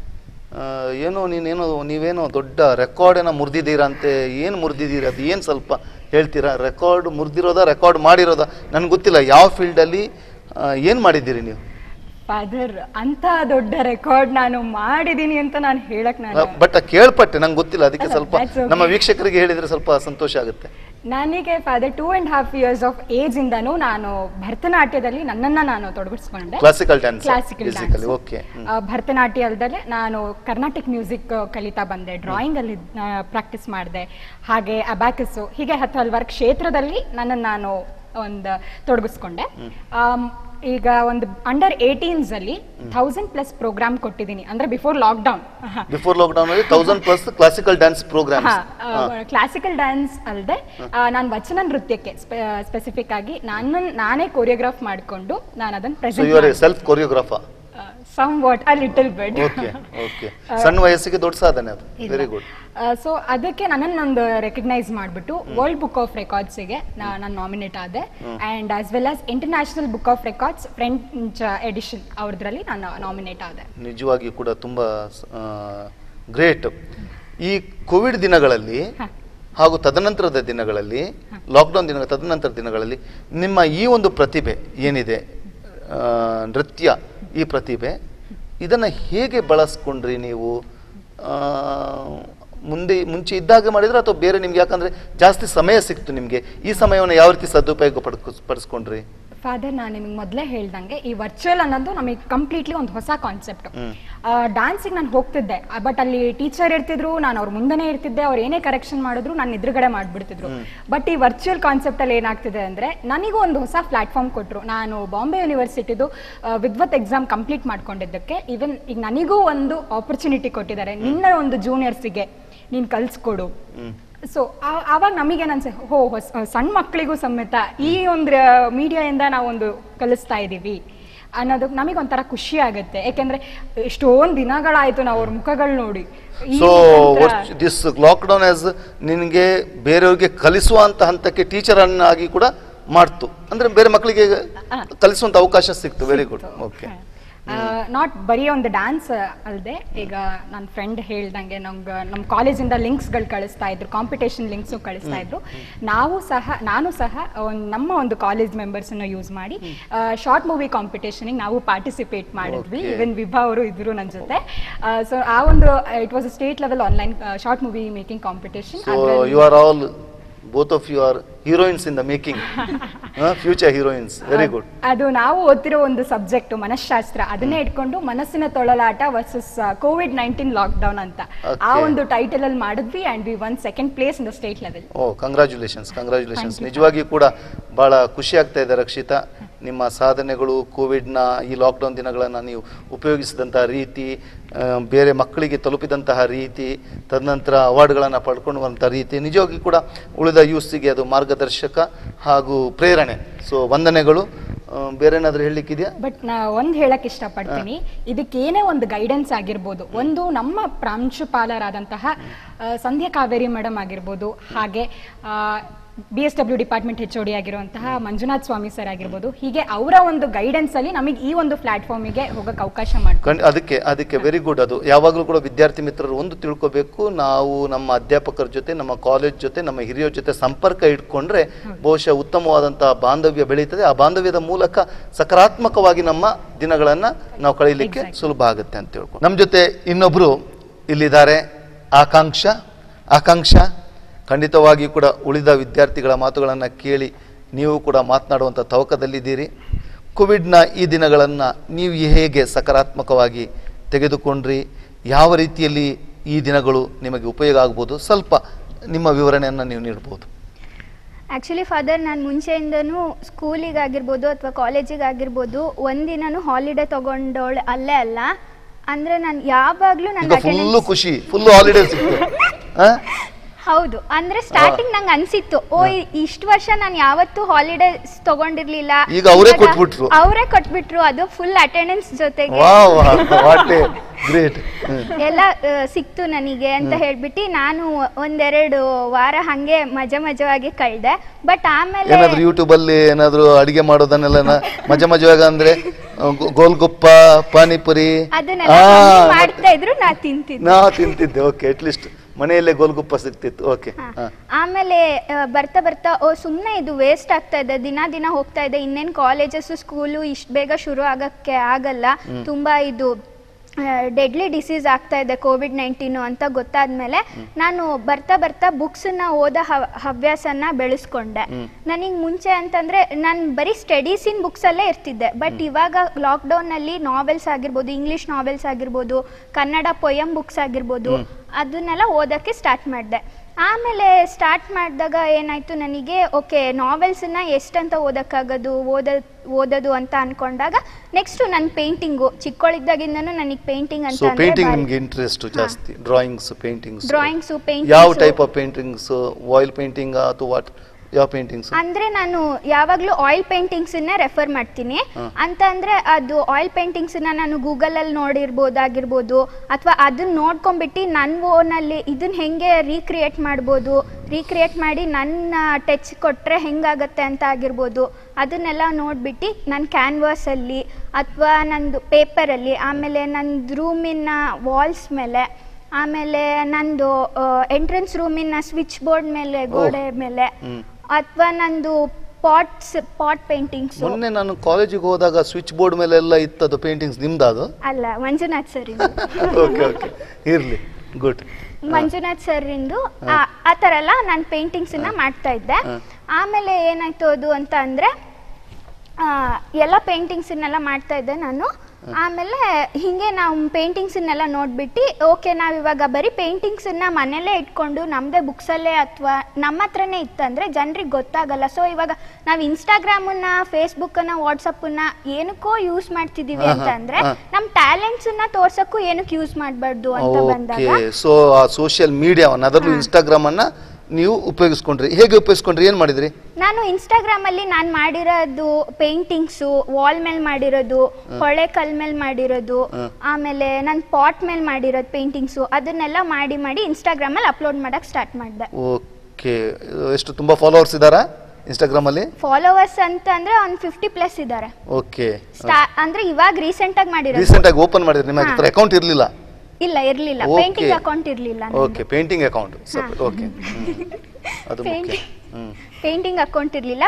ನೀವೇನೋ ದೊಡ್ಡ ರೆಕಾರ್ಡ್ ಏನೋ ಮುರಿದಿದ್ದೀರಾ ಅಂತೆ. ಏನು ಮುರಿದಿದ್ದೀರಾ, ಅದು ಏನು ಸ್ವಲ್ಪ ಹೇಳ್ತೀರಾ? ರೆಕಾರ್ಡ್ ಮುರಿದಿರೋದಾ, ರೆಕಾರ್ಡ್ ಮಾಡಿರೋದಾ? ನನಗೆ ಗೊತ್ತಿಲ್ಲ. ಯಾವ ಫೀಲ್ಡಲ್ಲಿ ಏನು ಮಾಡಿದ್ದೀರಿ ನೀವು? ಫಾದರ್, ಅಂತ ದೊಡ್ಡ ರೆಕಾರ್ಡ್ ನಾನು ಮಾಡಿದೀನಿ ಅಂತ ನಾನು ಹೇಳಕ್ ಬಟ್ ಕೇಳ್ಪಟ್ಟೆ, ನಂಗೆ ಗೊತ್ತಿಲ್ಲ. ಅದಕ್ಕೆ ಸ್ವಲ್ಪ ನಮ್ಮ ವೀಕ್ಷಕರಿಗೆ ಹೇಳಿದ್ರೆ ಸ್ವಲ್ಪ ಸಂತೋಷ ಆಗುತ್ತೆ. ನನಗೆ ಫಾದರ್ 2.5 years ಆಫ್ ಏಜ್ ಇಂದನೂ ನಾನು ಭರತನಾಟ್ಯದಲ್ಲಿ ನನ್ನನ್ನ ನಾನು ತೊಡಗಿಸ್ಕೊಂಡೆ. Classical dance. ಓಕೆ. ಭರತನಾಟ್ಯ ಅಲ್ಲದೆ ನಾನು ಕರ್ನಾಟಿಕ್ ಮ್ಯೂಸಿಕ್ ಕಲಿತಾ ಬಂದೆ, ಡ್ರಾಯಿಂಗ್ ಅಲ್ಲಿ ಪ್ರಾಕ್ಟೀಸ್ ಮಾಡಿದೆ, ಹಾಗೆ ಅಬ್ಯಾಕಸ್, ಹೀಗೆ ಹಲವಾರು ಕ್ಷೇತ್ರದಲ್ಲಿ ನನ್ನನ್ನು ನಾನು ಒಂದು ತೊಡಗಿಸ್ಕೊಂಡೆ. ಈಗ ಒಂದು ಅಂಡರ್ 18s ಅಲ್ಲಿ 1000+ ಪ್ರೋಗ್ರಾಮ್ ಕೊಟ್ಟಿದ್ದೀನಿ. ಅಂದ್ರೆ ಬಿಫೋರ್ ಲಾಕ್ಡೌನ್ ಅಲ್ಲಿ 1000+ classical dance program. Classical dance ಅಲ್ಲದೆ ನಾನು ವಚನ ನೃತ್ಯಕ್ಕೆ ಸ್ಪೆಸಿಫಿಕ್ ಆಗಿ ನಾನೇ ಕೊರಿಯೋಗ್ರಾಫ್ ಮಾಡಿಕೊಂಡು ನಾನು ಅದನ್ನ present. Self choreographer? somewhat a little bit. Okay. ಸಣ್ಣ ವಯಸ್ಸಿಗೆ ದೊಡ್ಡ ಸಾಧನೆ ಅದು. Very good. ಸೊ ಅದಕ್ಕೆ ನನ್ನನ್ನೊಂದು ರೆಕಗ್ನೈಸ್ ಮಾಡಿಬಿಟ್ಟು ವರ್ಲ್ಡ್ ಬುಕ್ ಆಫ್ ರೆಕಾರ್ಡ್ಸ್ಗೆ ನಾನು ನಾಮಿನೇಟ್ ಆದೆ. And as well as international book of records French edition ಅವ್ರದ್ರಲ್ಲಿ ನಾನು ನಾಮಿನೇಟ್ ಆದೆ. ನಿಜವಾಗಿ ಕೂಡ ತುಂಬ ಗ್ರೇಟ್. ಈ ಕೋವಿಡ್ ದಿನಗಳಲ್ಲಿ ಹಾಗೂ ತದನಂತರದ ದಿನಗಳಲ್ಲಿ, ಲಾಕ್ಡೌನ್ ದಿನ ತದನಂತರದ ದಿನಗಳಲ್ಲಿ ನಿಮ್ಮ ಈ ಒಂದು ಪ್ರತಿಭೆ ಏನಿದೆ, ನೃತ್ಯ, ಈ ಪ್ರತಿಭೆ ಇದನ್ನು ಹೇಗೆ ಬಳಸ್ಕೊಂಡ್ರಿ ನೀವು? ಮುಂಚೆ ಇದ್ದಾಗ ಮಾಡಿದ್ರೆ ಅಥವಾ ಬೇರೆ ನಿಮ್ಗೆ, ಯಾಕಂದ್ರೆ ಜಾಸ್ತಿ ಸಮಯ ಸಿಕ್ತು ನಿಮಗೆ, ಈ ಸಮಯವನ್ನು ಯಾವ ರೀತಿ ಸದುಪಯೋಗ ಪಡಿಸ್ಕೊಂಡ್ರಿ? ಫಾದರ್, ನಾನು ನಿಮಗೆ ಮೊದಲೇ ಹೇಳ್ದಂಗೆ ಈ ವರ್ಚುವಲ್ ಅನ್ನೋದು ನಮಗೆ ಕಂಪ್ಲೀಟ್ಲಿ ಒಂದು ಹೊಸ ಕಾನ್ಸೆಪ್ಟ್. ಡ್ಯಾನ್ಸಿಗೆ ನಾನು ಹೋಗ್ತಿದ್ದೆ, ಬಟ್ ಅಲ್ಲಿ ಟೀಚರ್ ಇರ್ತಿದ್ರು, ನಾನು ಅವ್ರ ಮುಂದೆನೇ ಇರ್ತಿದ್ದೆ, ಅವ್ರು ಏನೇ ಕರೆಕ್ಷನ್ ಮಾಡಿದ್ರು ನಾನು ಎದುರುಗಡೆ ಮಾಡಿಬಿಡ್ತಿದ್ರು. ಬಟ್ ಈ ವರ್ಚುವಲ್ ಕಾನ್ಸೆಪ್ಟ್ ಅಲ್ಲಿ ಏನಾಗ್ತಿದೆ ಅಂದ್ರೆ, ನನಗೂ ಒಂದು ಹೊಸ ಪ್ಲಾಟ್ಫಾರ್ಮ್ ಕೊಟ್ಟರು. ನಾನು ಬಾಂಬೆ ಯೂನಿವರ್ಸಿಟಿದು ವಿದ್ವತ್ ಎಕ್ಸಾಮ್ ಕಂಪ್ಲೀಟ್ ಮಾಡ್ಕೊಂಡಿದ್ದಕ್ಕೆ ಈವನ್ ಈಗ ನನಗೂ ಒಂದು ಆಪರ್ಚುನಿಟಿ ಕೊಟ್ಟಿದ್ದಾರೆ, ನಿನ್ನ ಒಂದು ಜೂನಿಯರ್ಸಿಗೆ ನೀನು ಕಲಿಸ್ಕೊಡು. ಸೊ ಆವಾಗ ನಮಗೇನು ಅನ್ಸೆ, ಸಣ್ಣ ಮಕ್ಕಳಿಗೂ ಸಮೇತ ಈ ಒಂದು ಮೀಡಿಯಾದಿಂದ ನಾವೊಂದು ಕಲಿಸ್ತಾ ಇದ್ದೀವಿ ಅನ್ನೋದಕ್ಕೆ ನಮಗೊಂಥರ ಖುಷಿ ಆಗುತ್ತೆ. ಯಾಕೆಂದ್ರೆ ಎಷ್ಟೊಂದು ದಿನಗಳಾಯ್ತು ನಾವು ಅವ್ರ ಮುಖಗಳು ನೋಡಿ. ಸೊ ದಿಸ್ ಲಾಕ್ಡೌನ್ ಆಸ್ ನಿನಗೆ ಬೇರೆಯವ್ರಿಗೆ ಕಲಿಸುವಂತ ಹಂತಕ್ಕೆ ಟೀಚರ್ ಆಗಿ ಕೂಡ ಮಾಡ್ತು, ಅಂದ್ರೆ ಬೇರೆ ಮಕ್ಕಳಿಗೆ ಕಲಿಸುವಂತ ಅವಕಾಶ ಸಿಕ್ತು. Very good. ಓಕೆ. ನಾಟ್ ಬರೀ ಒಂದು ಡ್ಯಾನ್ಸ್ ಅಲ್ಲದೆ, ಈಗ ನನ್ನ ಫ್ರೆಂಡ್ ಹೇಳ್ದಂಗೆ ನಮ್ಗೆ ನಮ್ಮ ಕಾಲೇಜಿಂದ ಲಿಂಕ್ಸ್ಗಳು ಕಳಿಸ್ತಾ ಇದ್ರು, ಕಾಂಪಿಟೇಷನ್ ಲಿಂಕ್ಸು ಕಳಿಸ್ತಾ ಇದ್ರು. ನಾನು ಸಹ ನಮ್ಮ ಒಂದು ಕಾಲೇಜ್ ಮೆಂಬರ್ಸನ್ನು ಯೂಸ್ ಮಾಡಿ ಶಾರ್ಟ್ ಮೂವಿ ಕಾಂಪಿಟೇಷನಿಗೆ ನಾವು ಪಾರ್ಟಿಸಿಪೇಟ್ ಮಾಡಿದ್ವಿ. ಇವನ್ ವಿಭಾ ಅವರು ಇದ್ರು ನನ್ನ ಜೊತೆ. ಸೊ ಆ ಒಂದು it was a state level online short movie making competition. both of you are heroines in the making. Future heroines. Very good. ಅದು ನಾವು ಓದ್ತಿರೋ ಒಂದು ಸಬ್ಜೆಕ್ಟ್ ಮನಃಶಾಸ್ತ್ರ, ಅದನ್ನೇ ಇಟ್ಕೊಂಡು ಮನಸ್ಸಿನ ತೊಳಲಾಟ ವರ್ಸಸ್ COVID-19 ಲಾಕ್ಡೌನ್ ಅಂತ ಆ ಒಂದು ಟೈಟಲ್ ಅಲ್ಲಿ ಮಾಡಿದ್ವಿ and we won second place in the state level. Congratulations. ನಿಜವಾಗಿಯೂ ಕೂಡ ಬಹಳ ಖುಷಿ ಆಗ್ತಾ ಇದೆ ರಕ್ಷಿತಾ, ನಿಮ್ಮ ಸಾಧನೆಗಳು, ಕೋವಿಡ್ನ ಈ ಲಾಕ್ಡೌನ್ ದಿನಗಳನ್ನು ನೀವು ಉಪಯೋಗಿಸಿದಂತಹ ರೀತಿ, ಬೇರೆ ಮಕ್ಕಳಿಗೆ ತಲುಪಿದಂತಹ ರೀತಿ, ತದನಂತರ ಅವಾರ್ಡ್ಗಳನ್ನು ಪಡ್ಕೊಳ್ಳುವಂಥ ರೀತಿ, ನಿಜವಾಗಿ ಕೂಡ ಉಳಿದ ಯೂತ್ಸಿಗೆ ಅದು ಮಾರ್ಗದರ್ಶಕ ಹಾಗೂ ಪ್ರೇರಣೆ. ಸೊ ವಂದನೆಗಳು. ಬೇರೆ ಏನಾದರೂ ಹೇಳಲಿಕ್ಕಿದೆಯಾ? ಬಟ್ ನಾ ಒಂದು ಹೇಳಕ್ ಇಷ್ಟಪಡ್ತೀನಿ, ಇದಕ್ಕೇನೇ ಒಂದು ಗೈಡೆನ್ಸ್ ಆಗಿರ್ಬೋದು, ಒಂದು ನಮ್ಮ ಪ್ರಾಂಶುಪಾಲರಾದಂತಹ ಸಂಧ್ಯಾ ಕಾವೇರಿ ಮೇಡಮ್ ಆಗಿರ್ಬೋದು, ಹಾಗೆ BSW ಡಿಪಾರ್ಟ್ಮೆಂಟ್ HOD ಆಗಿರುವಂತಹ ಮಂಜುನಾಥ್ ಸ್ವಾಮಿ ಸರ್ ಆಗಿರ್ಬೋದು, ಹೀಗೆ ಅವರ ಒಂದು ಗೈಡೆನ್ಸ್ ಅಲ್ಲಿ ನಮಗೆ ಈ ಒಂದು ಪ್ಲಾಟ್ಫಾರ್ಮಿಗೆ ಹೋಗಕ್ಕೆ ಅವಕಾಶ ಮಾಡ್ಕೊಂಡು ಅದಕ್ಕೆ ವೆರಿ ಗುಡ್. ಅದು ಯಾವಾಗಲೂ ಕೂಡ ವಿದ್ಯಾರ್ಥಿ ಮಿತ್ರರು ಒಂದು ತಿಳ್ಕೋಬೇಕು, ನಾವು ನಮ್ಮ ಅಧ್ಯಾಪಕರ ಜೊತೆ, ನಮ್ಮ ಕಾಲೇಜ್ ಜೊತೆ, ನಮ್ಮ ಹಿರಿಯರ ಜೊತೆ ಸಂಪರ್ಕ ಇಟ್ಕೊಂಡ್ರೆ ಬಹುಶಃ ಉತ್ತಮವಾದಂತಹ ಬಾಂಧವ್ಯ ಬೆಳೀತದೆ. ಆ ಬಾಂಧವ್ಯದ ಮೂಲಕ ಸಕಾರಾತ್ಮಕವಾಗಿ ನಮ್ಮ ದಿನಗಳನ್ನ ನಾವು ಕಳೀಲಿಕ್ಕೆ ಸುಲಭ ಆಗುತ್ತೆ ಅಂತ ಹೇಳ್ಕೊಂಡು, ನಮ್ಮ ಜೊತೆ ಇನ್ನೊಬ್ರು ಇಲ್ಲಿದ್ದಾರೆ, ಆಕಾಂಕ್ಷ. ಖಂಡಿತವಾಗಿಯೂ ಕೂಡ ಉಳಿದ ವಿದ್ಯಾರ್ಥಿಗಳ ಮಾತುಗಳನ್ನು ಕೇಳಿ ನೀವು ಕೂಡ ಮಾತನಾಡುವಂಥ ತವಕದಲ್ಲಿದ್ದೀರಿ. ಕೋವಿಡ್ನ ಈ ದಿನಗಳನ್ನು ನೀವು ಹೇಗೆ ಸಕಾರಾತ್ಮಕವಾಗಿ ತೆಗೆದುಕೊಂಡ್ರಿ? ಯಾವ ರೀತಿಯಲ್ಲಿ ಈ ದಿನಗಳು ನಿಮಗೆ ಉಪಯೋಗ ಆಗ್ಬೋದು? ಸ್ವಲ್ಪ ನಿಮ್ಮ ವಿವರಣೆಯನ್ನು ನೀವು ನೀಡ್ಬೋದು. ಆ್ಯಕ್ಚುಲಿ ಫಾದರ್, ನಾನು ಮುಂಚೆಯಿಂದನೂ ಸ್ಕೂಲಿಗಾಗಿರ್ಬೋದು ಅಥವಾ ಕಾಲೇಜಿಗಾಗಿರ್ಬೋದು ಒಂದಿನೂ ಹಾಲಿಡೇ ತೊಗೊಂಡವಳು ಅಲ್ಲೇ ಅಲ್ಲ. ಅಂದರೆ ನಾನು ಯಾವಾಗಲೂ ನನ್ನ ಖುಷಿ ಫುಲ್ ಹಾಲಿಡೇ ಸಿಕ್ತು. ಹೌದು, ಅಂದ್ರೆ ಸ್ಟಾರ್ಟಿಂಗ್ ನಂಗೆ ಅನ್ಸಿತ್ತು, ಇಷ್ಟು ವರ್ಷ ನಾನು ಯಾವತ್ತೂ ಹಾಲಿಡೇಸ್ ತಗೊಂಡಿರ್ಲಿಲ್ಲ, ಈಗ ಅವರೇ ಕೊಟ್ಬಿಟ್ರು, ಅದು ಫುಲ್ ಅಟೆಂಡೆನ್ಸ್ ಜೊತೆಗೆ ಎಲ್ಲ ಸಿಕ್ತು ನನಗೆ ಅಂತ ಹೇಳ್ಬಿಟ್ಟು ನಾನು ಒಂದೆರಡು ವಾರ ಹಂಗೆ ಮಜವಾಗಿ ಕಳ್ದೆ. ಬಟ್ ಆಮೇಲೆ ಯೂಟ್ಯೂಬ್ ಅಲ್ಲಿ ಏನಾದ್ರು ಅಡಿಗೆ ಮಾಡೋದನ್ನೆಲ್ಲ ಮಜವಾಗಿ ಅಂದ್ರೆ ಗೋಲ್ಗುಪ್ಪ, ಪಾನಿಪುರಿ ಅದನ್ನೆಲ್ಲ ಮಾಡ್ತಾ ಇದ್ರು, ನಾ ತಿಂತಿದ್ದೆ. ಓಕೆ, ಅಟ್ಲೀಸ್ಟ್ ಮನೆಯಲ್ಲೇ ಗೋಲ್ಗುಪ್ಪ ಸಿಗ್ತಿತ್ತು. ಓಕೆ. ಆಮೇಲೆ ಬರ್ತಾ ಸುಮ್ಮನೆ ಇದು ವೇಸ್ಟ್ ಆಗ್ತಾ ಇದೆ, ದಿನ ಹೋಗ್ತಾ ಇದೆ, ಇನ್ನೇನು ಕಾಲೇಜಸ್ ಸ್ಕೂಲು ಇಷ್ಟು ಬೇಗ ಶುರು ಆಗಕ್ಕೆ ಆಗಲ್ಲ, ತುಂಬಾ ಇದು ಡೆಡ್ಲಿ ಡಿಸೀಸ್ ಆಗ್ತಾ ಇದೆ COVID-19 ಅಂತ ಗೊತ್ತಾದ್ಮೇಲೆ ನಾನು ಬರ್ತಾ ಬುಕ್ಸನ್ನ ಓದೋ ಹವ್ಯಾಸನ ಬೆಳೆಸ್ಕೊಂಡೆ. ನನಗೆ ಮುಂಚೆ ಅಂತಂದ್ರೆ ನಾನು ಬರೀ ಸ್ಟಡೀಸಿನ ಬುಕ್ಸಲ್ಲೇ ಇರ್ತಿದ್ದೆ. ಬಟ್ ಇವಾಗ ಲಾಕ್ಡೌನಲ್ಲಿ ನಾವೆಲ್ಸ್ ಆಗಿರ್ಬೋದು, ಇಂಗ್ಲಿಷ್ ನಾವೆಲ್ಸ್ ಆಗಿರ್ಬೋದು, ಕನ್ನಡ ಪೊಯಮ್ ಬುಕ್ಸ್ ಆಗಿರ್ಬೋದು, ಅದನ್ನೆಲ್ಲ ಓದೋಕ್ಕೆ ಸ್ಟಾರ್ಟ್ ಮಾಡಿದೆ. ಆಮೇಲೆ ಸ್ಟಾರ್ಟ್ ಮಾಡಿದಾಗ ಏನಾಯ್ತು, ನನಗೆ ಓಕೆ ನಾವೆಲ್ಸನ್ನ ಎಷ್ಟಂತ ಓದೋದು ಅಂತ ಅನ್ಕೊಂಡಾಗ ನೆಕ್ಸ್ಟ್ ನನ್ನ ಪೇಂಟಿಂಗು, ಚಿಕ್ಕವಳಿದ್ದಾಗಿಂದನೂ ನನಗೆ ಪೇಂಟಿಂಗ್ ಅಂತ ಇಂಟ್ರೆಸ್ಟ್ ಜಾಸ್ತಿ. ಡ್ರಾಯಿಂಗ್ಸ್ ಯಾವ type of paintings? Oil painting ಅಥವಾ ವಾಟ್? ಯಾವ ಪೇಂಟಿಂಗ್ಸ್ ಅಂದ್ರೆ ನಾನು ಯಾವಾಗ್ಲೂ ಆಯಿಲ್ ಪೇಂಟಿಂಗ್ಸ್ ರೆಫರ್ ಮಾಡ್ತೀನಿ. ಅಂತ ಅಂದ್ರೆ ಅದು ಆಯಿಲ್ ಪೇಂಟಿಂಗ್ಸ್ ನಾನು ಗೂಗಲ್ ಅಲ್ಲಿ ನೋಡಿರ್ಬೋದಾಗಿರ್ಬೋದು, ಅಥವಾ ಅದನ್ನ ನೋಡ್ಕೊಂಡ್ಬಿಟ್ಟು ನನ್ನ ಓನಲ್ಲಿ ಇದನ್ನ ಹೆಂಗೆ ರೀಕ್ರಿಯೇಟ್ ಮಾಡಿ ನನ್ನ ಟಚ್ ಕೊಟ್ರೆ ಹೆಂಗಾಗತ್ತೆ ಅಂತ ಆಗಿರ್ಬೋದು, ಅದನ್ನೆಲ್ಲ ನೋಡ್ಬಿಟ್ಟು ನನ್ನ ಕ್ಯಾನ್ವಾಸ್ ಅಲ್ಲಿ ಅಥವಾ ನಂದು ಪೇಪರಲ್ಲಿ, ಆಮೇಲೆ ನಂದು ರೂಮಿನ ವಾಲ್ಸ್ ಮೇಲೆ, ಆಮೇಲೆ ನಂದು ಎಂಟ್ರೆನ್ಸ್ ರೂಮಿನ ಸ್ವಿಚ್ ಬೋರ್ಡ್ ಮೇಲೆ, ಗೋಡೆ ಮೇಲೆ, ಅಥವಾ ನಂದು ಪಾಟ್ ಪೇಂಟಿಂಗ್ಸ್. ಮೊನ್ನೆ ನಾನು ಕಾಲೇಜಿಗೆ ಹೋದಾಗ ಸ್ವಿಚ್ ಬೋರ್ಡ್ ಮೇಲೆ ಎಲ್ಲ ಇತ್ತದು ಪೇಂಟಿಂಗ್ಸ್ ನಿಮ್ದು? ಅಲ್ಲ, ಮಂಜುನಾಥ್ ಸರ್. ಓಕೆ ಓಕೆ, ಇರ್ಲಿ, ಗುಡ್. ಮಂಜುನಾಥ್ ಸರ್ ಇಂದು ಆ ಥರ ಎಲ್ಲ ನಾನು ಪೇಂಟಿಂಗ್ಸನ್ನ ಮಾಡ್ತಾ ಇದ್ದೆ. ಆಮೇಲೆ ಏನಾಯ್ತು ಅದು ಅಂತ ಅಂದರೆ ಎಲ್ಲ ಪೇಂಟಿಂಗ್ಸನ್ನೆಲ್ಲ ಮಾಡ್ತಾ ಇದ್ದೆ ನಾನು. ಆಮೇಲೆ ಹೀಗೆ ನಾವು ಪೇಂಟಿಂಗ್ಸನ್ನೆಲ್ಲ ನೋಡ್ಬಿಟ್ಟು ಓಕೆ ನಾವು ಇವಾಗ ಬರೀ ಪೇಂಟಿಂಗ್ಸನ್ನ ಮನೇಲೇ ಇಟ್ಕೊಂಡು ನಮ್ಮದೇ ಬುಕ್ಸಲ್ಲೇ ಅಥವಾ ನಮ್ಮ ಹತ್ರನೇ ಇತ್ತಂದರೆ ಜನರಿಗೆ ಗೊತ್ತಾಗಲ್ಲ. ಸೊ ಇವಾಗ ನಾವು ಇನ್ಸ್ಟಾಗ್ರಾಮನ್ನ, ಫೇಸ್ಬುಕ್ಕನ್ನು, ವಾಟ್ಸಪ್ಪನ್ನ ಏನಕ್ಕೋ ಯೂಸ್ ಮಾಡ್ತಿದ್ದೀವಿ ಅಂತ ಅಂದರೆ ನಮ್ಮ ಟ್ಯಾಲೆಂಟ್ಸನ್ನ ತೋರ್ಸೋಕ್ಕೂ ಏನಕ್ಕೆ ಯೂಸ್ ಮಾಡಬಾರ್ದು ಅಂತ ಬಂದಾಗ ಸೊ ಆ ಸೋಷಿಯಲ್ ಮೀಡಿಯಾವನ್ನು, ಅದರಲ್ಲೂ ಇನ್ಸ್ಟಾಗ್ರಾಮನ್ನು ನೀವು ಉಪಯೋಗಿಸ್ಕೊಂಡ್ರಿ. ಹೇಗೆ ಉಪಯೋಗಿಸ್ಕೊಂಡ್ರಿ, ಏನು ಮಾಡಿದ್ರಿ? ನಾನು ಇನ್ಸ್ಟಾಗ್ರಾಮಲ್ಲಿ ನಾನು ಮಾಡಿರೋದು ಪೇಂಟಿಂಗ್ಸು, ವಾಲ್ ಮೇಲೆ ಮಾಡಿರೋದು, ಹೊಳೆ ಕಲ್ ಮೇಲೆ ಮಾಡಿರೋದು, ಆಮೇಲೆ ನಾನು ಪಾಟ್ ಮೇಲೆ ಮಾಡಿರೋದು ಪೇಂಟಿಂಗ್ಸು, ಅದನ್ನೆಲ್ಲ ಮಾಡಿ ಮಾಡಿ ಇನ್ಸ್ಟಾಗ್ರಾಮಲ್ಲಿ ಅಪ್ಲೋಡ್ ಮಾಡಕ್ಕೆ ಸ್ಟಾರ್ಟ್ ಮಾಡಿದೆ. ಓಕೆ, ಎಷ್ಟು ತುಂಬ ಫಾಲೋವರ್ಸ್ ಇದ್ದಾರಾ ಇನ್ಸ್ಟಾಗ್ರಾಮಲ್ಲಿ? ಫಾಲೋವರ್ಸ್ ಅಂತ ಅಂದ್ರೆ ಒಂದು 50+ ಇದ್ದಾರೆ. ಓಕೆ, ಅಂದ್ರೆ ಇವಾಗ ರೀಸೆಂಟಾಗಿ ಮಾಡಿರೋದು. ರೀಸೆಂಟಾಗಿ ಓಪನ್ ಮಾಡಿದ್ರಿ? ನಿಮ್ಮ ಹತ್ರ ಅಕೌಂಟ್ ಇರಲಿಲ್ಲ? ಇಲ್ಲ, ಇರಲಿಲ್ಲ. ಪೇಂಟಿಂಗ್ ಅಕೌಂಟ್ ಇರಲಿಲ್ಲ. Okay, painting account. ಓಕೆ, ಅದು ಮುಖ್ಯ. ಪೇಂಟಿಂಗ್ ಅಕೌಂಟ್ ಇರಲಿಲ್ಲ.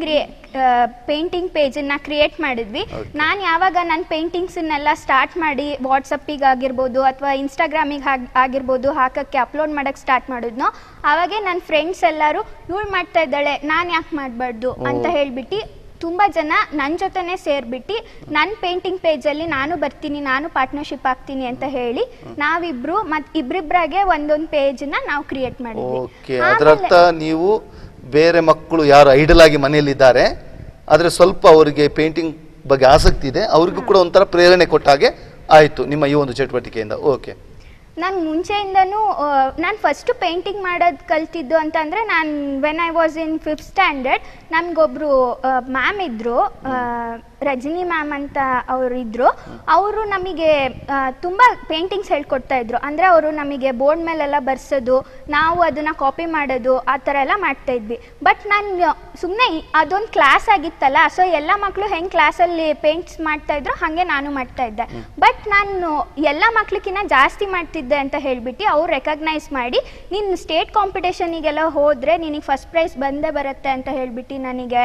ಪೇಂಟಿಂಗ್ ಪೇಜನ್ನು ಕ್ರಿಯೇಟ್ ಮಾಡಿದ್ವಿ. ನಾನು ಯಾವಾಗ ನನ್ನ ಪೇಂಟಿಂಗ್ಸನ್ನೆಲ್ಲ ಸ್ಟಾರ್ಟ್ ಮಾಡಿ ವಾಟ್ಸಪ್ಪಿಗೆ ಆಗಿರ್ಬೋದು ಅಥವಾ ಇನ್ಸ್ಟಾಗ್ರಾಮಿಗೆ ಆಗಿರ್ಬೋದು ಹಾಕೋಕ್ಕೆ ಅಪ್ಲೋಡ್ ಮಾಡೋಕ್ಕೆ ಸ್ಟಾರ್ಟ್ ಮಾಡಿದ್ನೋ ಆವಾಗೇ ನನ್ನ ಫ್ರೆಂಡ್ಸ್ ಎಲ್ಲರೂ ಇವಳು ಮಾಡ್ತಾ ಇದ್ದಾಳೆ, ನಾನು ಯಾಕೆ ಮಾಡಬಾರ್ದು ಅಂತ ಹೇಳಿಬಿಟ್ಟು ತುಂಬ ಜನ ನನ್ನ ಜೊತೆನೇ ಸೇರಿಬಿಟ್ಟು ನನ್ನ ಪೇಂಟಿಂಗ್ ಪೇಜಲ್ಲಿ ನಾನು ಬರ್ತೀನಿ, ನಾನು ಪಾರ್ಟ್ನರ್ಶಿಪ್ ಆಗ್ತೀನಿ ಅಂತ ಹೇಳಿ ನಾವಿಬ್ರು ಮತ್ತು ಇಬ್ಬರಿಬ್ಬರಾಗೆ ಒಂದೊಂದು ಪೇಜನ್ನ ನಾವು ಕ್ರಿಯೇಟ್ ಮಾಡಿದ್ವಿ. ಓಕೆ, ಅದರರ್ಥ ನೀವು ಬೇರೆ ಮಕ್ಕಳು ಯಾರು ಐಡಲ್ ಆಗಿ ಮನೆಯಲ್ಲಿದ್ದಾರೆ ಆದರೆ ಸ್ವಲ್ಪ ಅವರಿಗೆ ಪೇಂಟಿಂಗ್ ಬಗ್ಗೆ ಆಸಕ್ತಿ ಇದೆ, ಅವ್ರಿಗೂ ಕೂಡ ಒಂಥರ ಪ್ರೇರಣೆ ಕೊಟ್ಟ ಹಾಗೆ ಆಯಿತು ನಿಮ್ಮ ಈ ಒಂದು ಚಟುವಟಿಕೆಯಿಂದ. ಓಕೆ, ನಾನು ಮುಂಚೆಯಿಂದನೂ ನಾನು ಫಸ್ಟು ಪೇಂಟಿಂಗ್ ಮಾಡೋದು ಕಲ್ತಿದ್ದು ಅಂತಂದರೆ ನಾನು when I was in 5th standard ನಮಗೊಬ್ಬರು ಮ್ಯಾಮ್ ಇದ್ದರು, ರಜನಿ ಮ್ಯಾಮ್ ಅಂತ ಅವರು ಇದ್ದರು. ಅವರು ನಮಗೆ ತುಂಬ ಪೇಂಟಿಂಗ್ಸ್ ಹೇಳ್ಕೊಡ್ತಾ ಇದ್ರು. ಅಂದರೆ ಅವರು ನಮಗೆ ಬೋರ್ಡ್ ಮೇಲೆಲ್ಲ ಬರ್ಸೋದು, ನಾವು ಅದನ್ನು ಕಾಪಿ ಮಾಡೋದು, ಆ ಥರ ಎಲ್ಲ ಮಾಡ್ತಾಯಿದ್ವಿ. ಬಟ್ ನಾನು ಸುಮ್ಮನೆ ಅದೊಂದು ಕ್ಲಾಸ್ ಆಗಿತ್ತಲ್ಲ, ಸೊ ಎಲ್ಲ ಮಕ್ಕಳು ಹೆಂಗೆ ಕ್ಲಾಸಲ್ಲಿ ಪೇಂಟ್ಸ್ ಮಾಡ್ತಾಯಿದ್ರು ಹಾಗೆ ನಾನು ಮಾಡ್ತಾಯಿದ್ದೆ. ಬಟ್ ನಾನು ಎಲ್ಲ ಮಕ್ಳಿಗಿನ್ನ ಜಾಸ್ತಿ ಮಾಡ್ತಿದ್ದೆ ಅಂತ ಹೇಳಿಬಿಟ್ಟು ಅವ್ರು ರೆಕಗ್ನೈಸ್ ಮಾಡಿ ನೀನು ಸ್ಟೇಟ್ ಕಾಂಪಿಟೇಷನಿಗೆಲ್ಲ ಹೋದರೆ ನಿನಗೆ ಫಸ್ಟ್ ಪ್ರೈಸ್ ಬಂದೇ ಬರುತ್ತೆ ಅಂತ ಹೇಳಿಬಿಟ್ಟು ನನಗೆ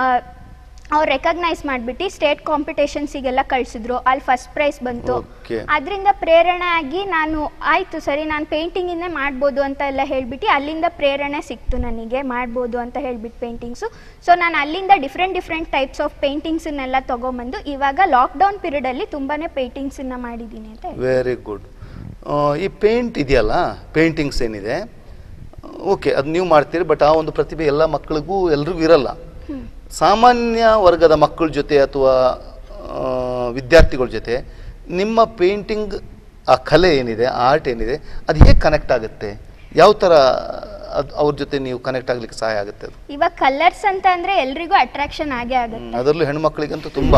ಅವ್ರು ರೆಕಗ್ನೈಸ್ ಮಾಡಿಬಿಟ್ಟು ಸ್ಟೇಟ್ ಕಾಂಪಿಟೇಷನ್ಸಿಗೆಲ್ಲ ಕಳಿಸಿದ್ರು. ಅಲ್ಲಿ ಫಸ್ಟ್ ಪ್ರೈಸ್ ಬಂತು. ಅದರಿಂದ ಪ್ರೇರಣೆ ಆಗಿ ನಾನು ಆಯಿತು ಸರಿ ನಾನು ಪೇಂಟಿಂಗಿಂದೇ ಮಾಡ್ಬೋದು ಅಂತ ಎಲ್ಲ ಹೇಳಿಬಿಟ್ಟು ಅಲ್ಲಿಂದ ಪ್ರೇರಣೆ ಸಿಕ್ತು ನನಗೆ ಮಾಡ್ಬೋದು ಅಂತ ಹೇಳಿಬಿಟ್ಟು ಪೇಂಟಿಂಗ್ಸು. ಸೊ ನಾನು ಅಲ್ಲಿಂದ ಡಿಫ್ರೆಂಟ್ ಟೈಪ್ಸ್ ಆಫ್ ಪೇಂಟಿಂಗ್ಸನ್ನೆಲ್ಲ ತೊಗೊಂಬಂದು ಇವಾಗ ಲಾಕ್ಡೌನ್ ಪೀರಿಯಡಲ್ಲಿ ತುಂಬಾ ಪೇಂಟಿಂಗ್ಸನ್ನು ಮಾಡಿದ್ದೀನಿ ಅಂತ. Very good. ಈ ಪೇಂಟ್ ಇದೆಯಲ್ಲ, ಪೇಂಟಿಂಗ್ಸ್ ಏನಿದೆ, ಓಕೆ ಅದು ನೀವು ಮಾಡ್ತೀರಿ, ಬಟ್ ಆ ಒಂದು ಪ್ರತಿಭೆ ಎಲ್ಲ ಮಕ್ಕಳಿಗೂ ಎಲ್ರಿಗೂ ಇರಲ್ಲ. ಸಾಮಾನ್ಯ ವರ್ಗದ ಮಕ್ಕಳ ಜೊತೆ ಅಥವಾ ವಿದ್ಯಾರ್ಥಿಗಳ ಜೊತೆ ನಿಮ್ಮ ಪೇಂಟಿಂಗ್ ಆ ಕಲೆ ಏನಿದೆ, ಆರ್ಟ್ ಏನಿದೆ, ಅದು ಹೇಗೆ ಕನೆಕ್ಟ್ ಆಗುತ್ತೆ? ಯಾವ ಥರ ಅವ್ರ ಜೊತೆ ನೀವು ಕನೆಕ್ಟ್ ಆಗ್ಲಿಕ್ಕೆ ಸಹಾಯ ಆಗುತ್ತೆ? ಅದು ಇವಾಗ ಕಲರ್ಸ್ ಅಂತ ಅಂದರೆ ಎಲ್ರಿಗೂ ಅಟ್ರಾಕ್ಷನ್ ಆಗೇ ಆಗುತ್ತೆ, ಅದರಲ್ಲೂ ಹೆಣ್ಮಕ್ಳಿಗಂತೂ ತುಂಬ.